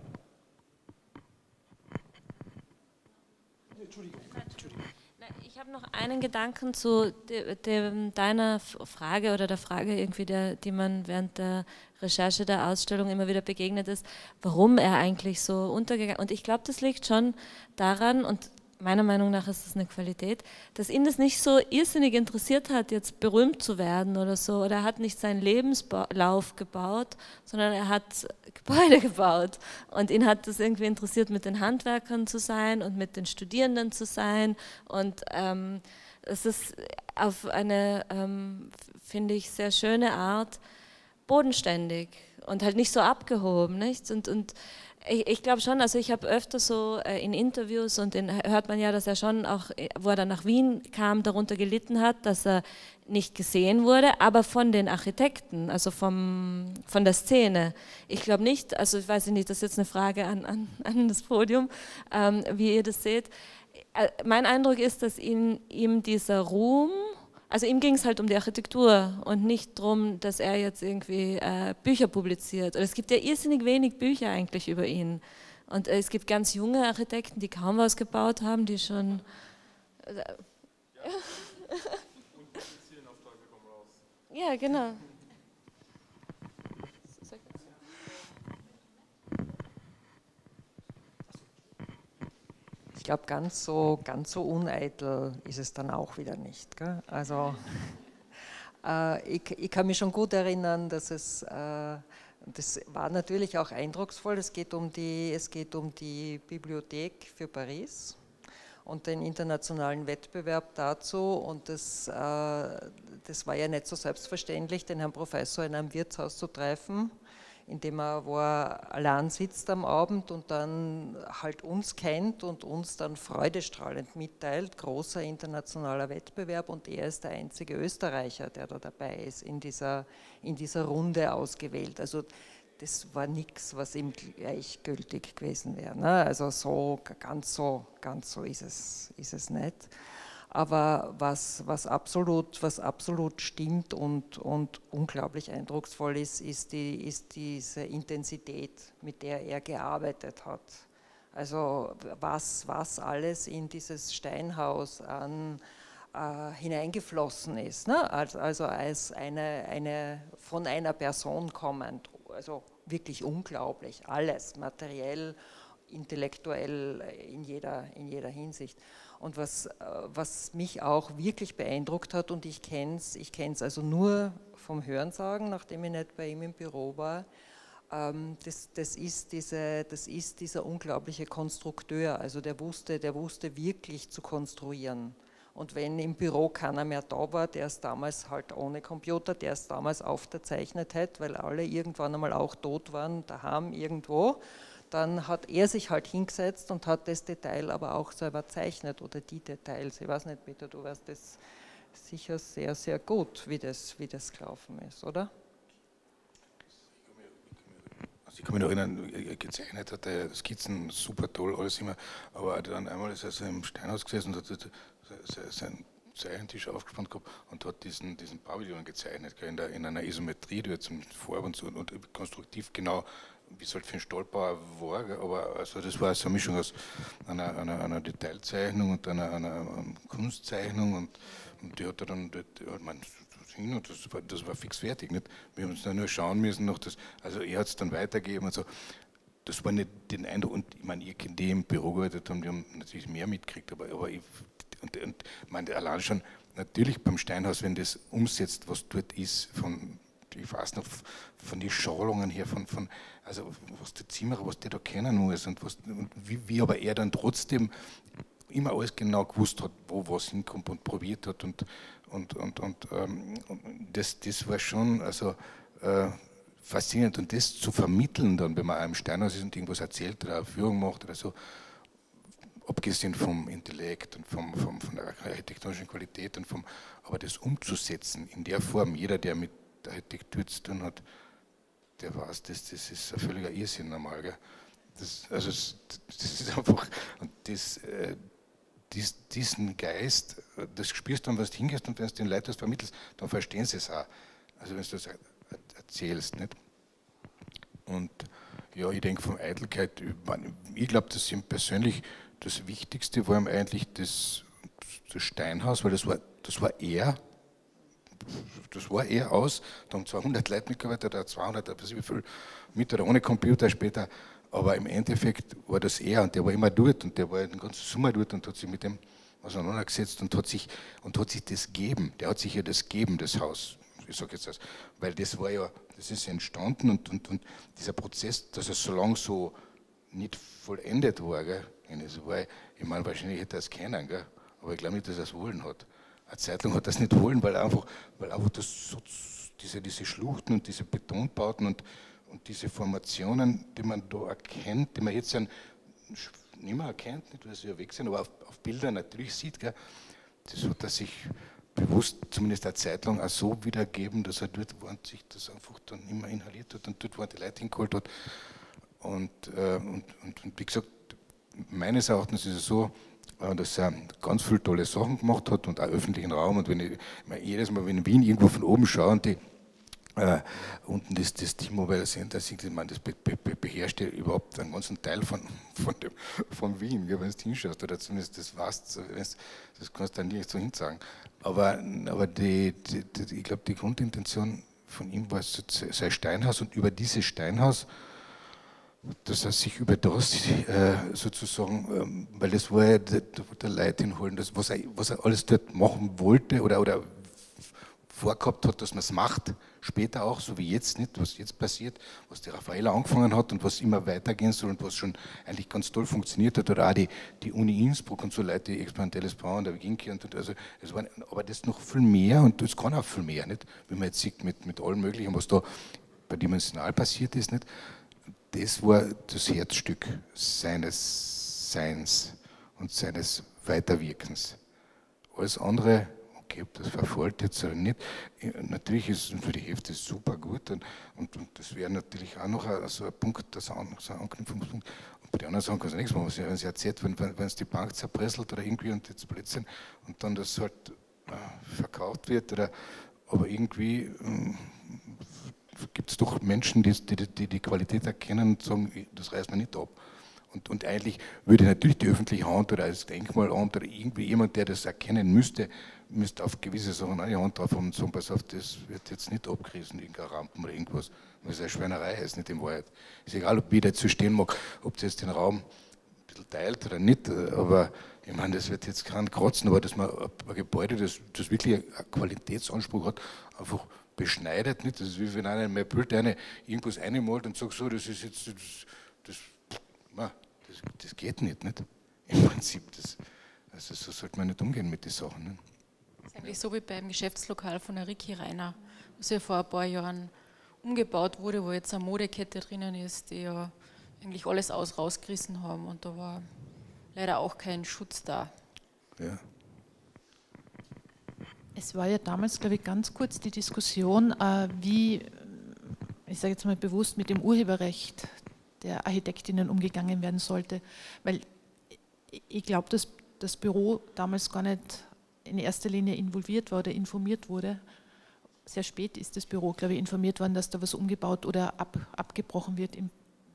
Ich habe noch einen Gedanken zu deiner Frage oder der Frage, irgendwie die man während der Recherche der Ausstellung immer wieder begegnet ist, warum er eigentlich so untergegangen ist. Und ich glaube, das liegt schon daran, und meiner Meinung nach ist das eine Qualität, dass ihn das nicht so irrsinnig interessiert hat, jetzt berühmt zu werden oder so. Oder er hat nicht seinen Lebenslauf gebaut, sondern er hat Gebäude gebaut. Und ihn hat das irgendwie interessiert, mit den Handwerkern zu sein und mit den Studierenden zu sein. Und es ist auf eine, finde ich, sehr schöne Art bodenständig und halt nicht so abgehoben. Nicht? Und ich glaube schon, also ich habe öfter so in Interviews und hört man ja, dass er schon auch, wo er dann nach Wien kam, darunter gelitten hat, dass er nicht gesehen wurde, aber von den Architekten, also von der Szene. Ich glaube nicht, also ich weiß nicht, das ist jetzt eine Frage an das Podium, wie ihr das seht. Mein Eindruck ist, dass ihm dieser Ruhm, also ihm ging es halt um die Architektur und nicht darum, dass er jetzt irgendwie Bücher publiziert. Und es gibt ja irrsinnig wenig Bücher eigentlich über ihn. Und es gibt ganz junge Architekten, die kaum was gebaut haben, die schon... Ja, genau. Ich glaube, ganz so uneitel ist es dann auch wieder nicht. Gell? Also ich kann mich schon gut erinnern, dass das war natürlich auch eindrucksvoll. Es geht um die Bibliothek für Paris und den internationalen Wettbewerb dazu. Und das war ja nicht so selbstverständlich, den Herrn Professor in einem Wirtshaus zu treffen, indem er wo er allein sitzt am Abend und dann halt uns kennt und uns dann freudestrahlend mitteilt, großer internationaler Wettbewerb, und er ist der einzige Österreicher, der da dabei ist, in dieser Runde ausgewählt. Das war nichts, was ihm gleichgültig gewesen wäre. Ne? Also ganz so ist es nicht. Aber was absolut stimmt und unglaublich eindrucksvoll ist diese Intensität, mit der er gearbeitet hat. Also was alles in dieses Steinhaus hineingeflossen ist. Ne? Also als von einer Person kommend. Also wirklich unglaublich. Alles, materiell, intellektuell, in jeder Hinsicht. Und was mich auch wirklich beeindruckt hat, und ich kenne es also nur vom Hörensagen, nachdem ich nicht bei ihm im Büro war, das ist dieser unglaubliche Konstrukteur. Also der wusste wirklich zu konstruieren. Und wenn im Büro keiner mehr da war, der es damals halt ohne Computer, der es damals aufgezeichnet hat, weil alle irgendwann einmal auch tot waren, daheim irgendwo, dann hat er sich halt hingesetzt und hat das Detail aber auch selber zeichnet oder die Details. Ich weiß nicht, Peter, du weißt das sicher sehr, sehr gut, wie das gelaufen ist, oder? Also ich kann mich noch erinnern, gezeichnet hat er Skizzen, super toll, alles immer, aber dann einmal ist er so im Steinhaus gesessen und hat seinen Zeichentisch aufgespannt gehabt und hat diesen Pavillon gezeichnet, in einer Isometrie, die jetzt mit Farbe und konstruktiv genau wie es halt für einen Stallbauer war, aber also das war so eine Mischung aus einer Detailzeichnung und einer Kunstzeichnung und die hat er dann, hin und das war fix fertig. Nicht? Wir haben uns dann nur schauen müssen noch das, also er hat es dann weitergegeben und so. Das war nicht den Eindruck, und ich meine, ihr Kinder, die im Büro gearbeitet haben, die haben natürlich mehr mitgekriegt, aber ich meine, allein schon natürlich beim Steinhaus, wenn das umsetzt, was dort ist, ich weiß noch, von den Schalungen her, also was der Zimmerer, was der da kennen muss und wie aber er dann trotzdem immer alles genau gewusst hat, wo was hinkommt und probiert hat und das war schon also faszinierend und das zu vermitteln dann, wenn man einem Steinhaus ist und irgendwas erzählt oder eine Führung macht oder so, abgesehen vom Intellekt und von der architektonischen Qualität aber das umzusetzen in der Form, jeder, der mit der Architektur zu tun hat, der weiß, das ist ein völliger Irrsinn normal. Gell? Das ist einfach, und diesen Geist, das spürst du dann, was du hingehst und wenn du den Leuten das vermittelst, dann verstehen sie es auch. Also wenn du das erzählst, nicht? Und ja, ich denke von Eitelkeit, ich glaube, das ihm persönlich das Wichtigste war ihm eigentlich das Steinhaus, weil das war er aus, da haben 200 Leute mitgearbeitet, oder 200, weiß ich wie viel, mit oder ohne Computer später, aber im Endeffekt war das er und der war immer dort und der war den ganzen Sommer dort und hat sich mit dem auseinandergesetzt und hat sich das gegeben, der hat sich ja das gegeben, das Haus, ich sage jetzt das, weil das ist entstanden und dieser Prozess, dass es so lange so nicht vollendet war, gell? Ich meine, wahrscheinlich hätte er es kennen, gell? Aber ich glaube nicht, dass er es wollen hat. Eine Zeit lang hat er es nicht wollen, weil einfach das so, diese Schluchten und diese Betonbauten und diese Formationen, die man da erkennt, die man jetzt nicht mehr erkennt, nicht, weil sie ja weg sind, aber auf Bildern natürlich sieht, gell? Das hat er sich bewusst zumindest eine Zeit lang auch so wiedergeben, dass er dort war und sich das einfach dann immer inhaliert hat und dort, wo er die Leute hingeholt hat. Und wie gesagt, meines Erachtens ist es so, dass er ganz viele tolle Sachen gemacht hat und auch öffentlichen Raum. Und jedes Mal, wenn ich in Wien irgendwo von oben schaue und die unten das T-Mobile Center, das beherrscht ja überhaupt einen ganzen Teil von Wien, wenn du hinschaust, oder zumindest das weißt, das kannst du dann nicht so hinsagen. Aber ich glaube, die Grundintention von ihm war sein Steinhaus und über dieses Steinhaus, dass er sich über das sozusagen, weil das war ja, da wollte er Leute hinholen, was er alles dort machen wollte oder vorgehabt hat, dass man es macht, später auch, so wie jetzt nicht, was jetzt passiert, was die Raffaella angefangen hat und was immer weitergehen soll und was schon eigentlich ganz toll funktioniert hat, oder auch die Uni Innsbruck und so Leute, die experimentelles Bauen, der Ginki und also, aber das noch viel mehr und das kann auch viel mehr, nicht? Wenn man jetzt sieht mit allem Möglichen, was da bei Dimensional passiert ist, nicht? Das war das Herzstück seines Seins und seines Weiterwirkens. Alles andere, okay, ob das verfolgt jetzt oder nicht, natürlich ist für die Hälfte super gut und das wäre natürlich auch noch so ein Punkt, so ein Anknüpfungspunkt. Und bei den anderen Sachen kann es nichts machen, wenn sie erzählt, wenn es die Bank zerpresselt oder irgendwie und jetzt Blödsinn und dann das halt verkauft wird, aber irgendwie gibt es doch Menschen, die Qualität erkennen und sagen, das reißt man nicht ab. Und eigentlich würde natürlich die öffentliche Hand oder das Denkmalamt oder irgendwie jemand, der das erkennen müsste auf gewisse Sachen eine Hand drauf haben und sagen, pass auf, das wird jetzt nicht abgerissen, irgendeine Rampen oder irgendwas, weil es eine Schweinerei ist, nicht in Wahrheit. Ist egal, ob jeder dazu stehen mag, ob das jetzt den Raum ein bisschen teilt oder nicht, aber ich meine, das wird jetzt kein Kratzen, aber dass man ein Gebäude, das wirklich einen Qualitätsanspruch hat, einfach beschneidet, nicht? Das ist wie wenn einer in mein Bild irgendwas einmalt und sagt, so, das ist jetzt, das geht nicht? Im Prinzip, also so sollte man nicht umgehen mit den Sachen. Nicht? Das ist eigentlich so wie beim Geschäftslokal von der Ricky Reiner, was ja vor ein paar Jahren umgebaut wurde, wo jetzt eine Modekette drinnen ist, die ja eigentlich alles rausgerissen haben und da war leider auch kein Schutz da. Ja. Es war ja damals, glaube ich, ganz kurz die Diskussion, wie, ich sage jetzt mal bewusst, mit dem Urheberrecht der Architektinnen umgegangen werden sollte. Weil ich glaube, dass das Büro damals gar nicht in erster Linie involviert war oder informiert wurde. Sehr spät ist das Büro, glaube ich, informiert worden, dass da was umgebaut oder abgebrochen wird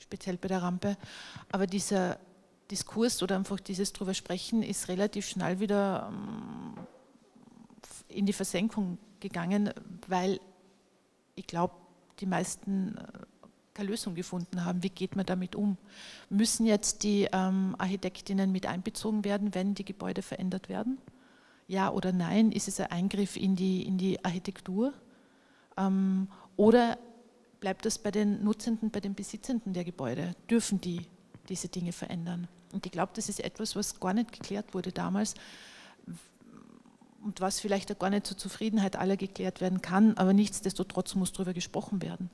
speziell bei der Rampe. Aber dieser Diskurs oder einfach dieses drüber sprechen ist relativ schnell wieder in die Versenkung gegangen, weil ich glaube, die meisten keine Lösung gefunden haben. Wie geht man damit um? Müssen jetzt die Architektinnen mit einbezogen werden, wenn die Gebäude verändert werden? Ja oder nein? Ist es ein Eingriff in die Architektur? Oder bleibt das bei den Nutzenden, bei den Besitzenden der Gebäude? Dürfen die diese Dinge verändern? Und ich glaube, das ist etwas, was gar nicht geklärt wurde damals und was vielleicht auch gar nicht zur Zufriedenheit aller geklärt werden kann, aber nichtsdestotrotz muss darüber gesprochen werden.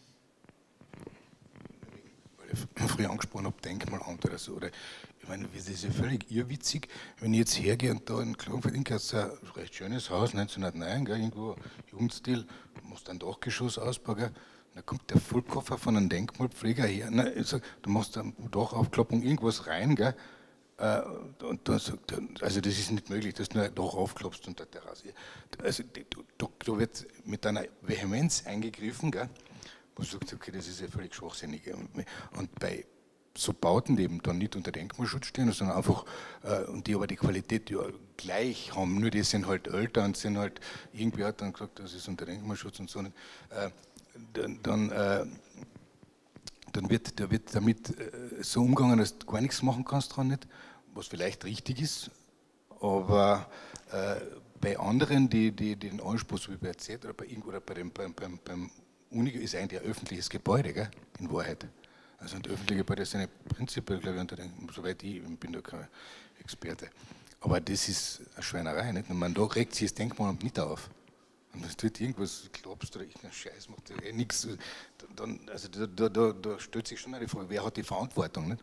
Weil ich früher angesprochen habe, Denkmalamt oder so, oder ich meine, das ist ja völlig irrwitzig, wenn ich jetzt hergehe und da in Klagenfurt ein recht schönes Haus, 1909, gell, irgendwo Jugendstil, musst ein Dachgeschoss ausbauen, da kommt der Vollkoffer von einem Denkmalpfleger her, ne, sag, du machst eine Dachaufklappung irgendwas rein, gell, und dann sagt er, also das ist nicht möglich, dass du nur ein Dach aufklappst und der Terrasse. Also da wird mit einer Vehemenz eingegriffen, gell, wo du sagst, okay, das ist ja völlig schwachsinnig. Und bei so Bauten, die eben dann nicht unter Denkmalschutz stehen, sondern einfach, und die aber die Qualität ja gleich haben, nur die sind halt älter und sind halt, irgendwie hat dann gesagt, das ist unter Denkmalschutz und so, dann wird damit so umgegangen, dass du gar nichts machen kannst dran nicht, was vielleicht richtig ist, aber bei anderen, die den Anspruch, so wie bei EZ oder beim Uni, ist eigentlich ein öffentliches Gebäude, gell, in Wahrheit. Also ein öffentliches Gebäude ist eine prinzipiell, glaube ich, unter den, soweit ich bin da kein Experte. Aber das ist eine Schweinerei, nicht? Und da regt sich das Denkmalamt nicht auf. Und wenn du irgendwas glaubst oder irgendeinen Scheiß macht, nichts, dann, also da stellt sich schon mal die Frage, wer hat die Verantwortung, nicht?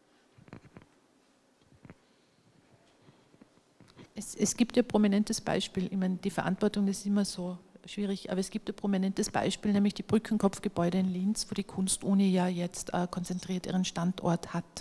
Es gibt ja ein prominentes Beispiel, ich meine, die Verantwortung, das ist immer so schwierig, aber es gibt ein prominentes Beispiel, nämlich die Brückenkopfgebäude in Linz, wo die Kunstuni ja jetzt konzentriert ihren Standort hat.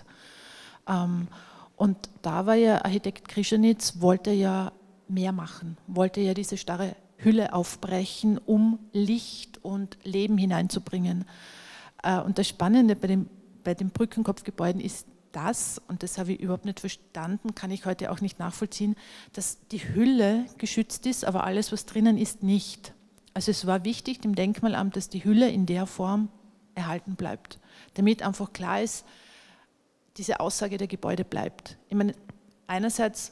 Und da war ja Architekt Krischanitz, wollte ja mehr machen, wollte ja diese starre Hülle aufbrechen, um Licht und Leben hineinzubringen. Und das Spannende bei den Brückenkopfgebäuden ist das, und das habe ich überhaupt nicht verstanden, kann ich heute auch nicht nachvollziehen, dass die Hülle geschützt ist, aber alles, was drinnen ist, nicht. Also es war wichtig dem Denkmalamt, dass die Hülle in der Form erhalten bleibt, damit einfach klar ist, diese Aussage der Gebäude bleibt. Ich meine, einerseits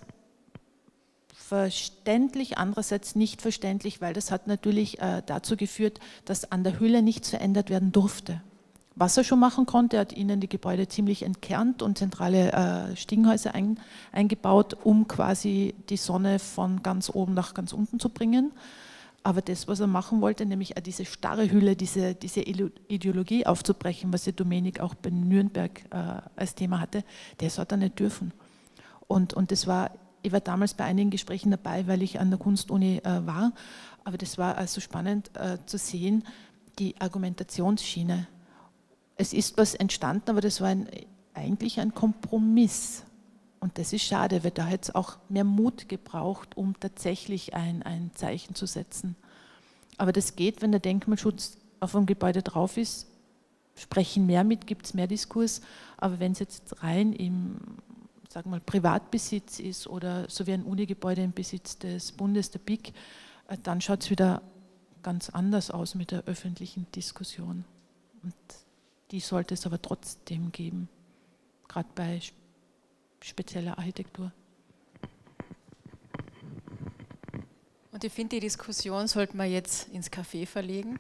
verständlich, andererseits nicht verständlich, weil das hat natürlich dazu geführt, dass an der Hülle nichts verändert werden durfte. Was er schon machen konnte, er hat ihnen die Gebäude ziemlich entkernt und zentrale Stiegenhäuser eingebaut, um quasi die Sonne von ganz oben nach ganz unten zu bringen. Aber das, was er machen wollte, nämlich diese starre Hülle, diese Ideologie aufzubrechen, was ja Domenik auch bei Nürnberg als Thema hatte, das hat er nicht dürfen. Und das war, ich war damals bei einigen Gesprächen dabei, weil ich an der Kunstuni war, aber das war also spannend zu sehen, die Argumentationsschiene. Es ist was entstanden, aber das war eigentlich ein Kompromiss. Und das ist schade, weil da hätte es auch mehr Mut gebraucht, um tatsächlich ein Zeichen zu setzen. Aber das geht, wenn der Denkmalschutz auf dem Gebäude drauf ist, sprechen mehr mit, gibt es mehr Diskurs. Aber wenn es jetzt rein im, sagen wir mal, Privatbesitz ist oder so wie ein Unigebäude im Besitz des Bundes, der BIC, dann schaut es wieder ganz anders aus mit der öffentlichen Diskussion. Und die sollte es aber trotzdem geben, gerade bei spezieller Architektur. Und ich finde, die Diskussion sollten wir jetzt ins Café verlegen.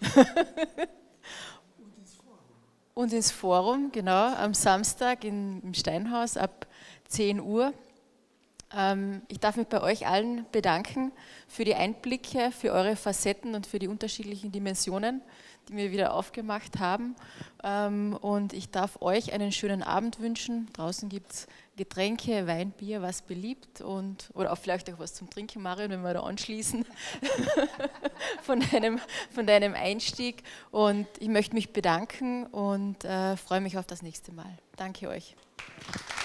Und ins Forum, genau, am Samstag im Steinhaus ab 10 Uhr. Ich darf mich bei euch allen bedanken für die Einblicke, für eure Facetten und für die unterschiedlichen Dimensionen, die wir wieder aufgemacht haben. Und ich darf euch einen schönen Abend wünschen. Draußen gibt es Getränke, Wein, Bier, was beliebt oder auch vielleicht auch was zum Trinken, Marion, wenn wir da anschließen von deinem Einstieg. Und ich möchte mich bedanken und freue mich auf das nächste Mal. Danke euch.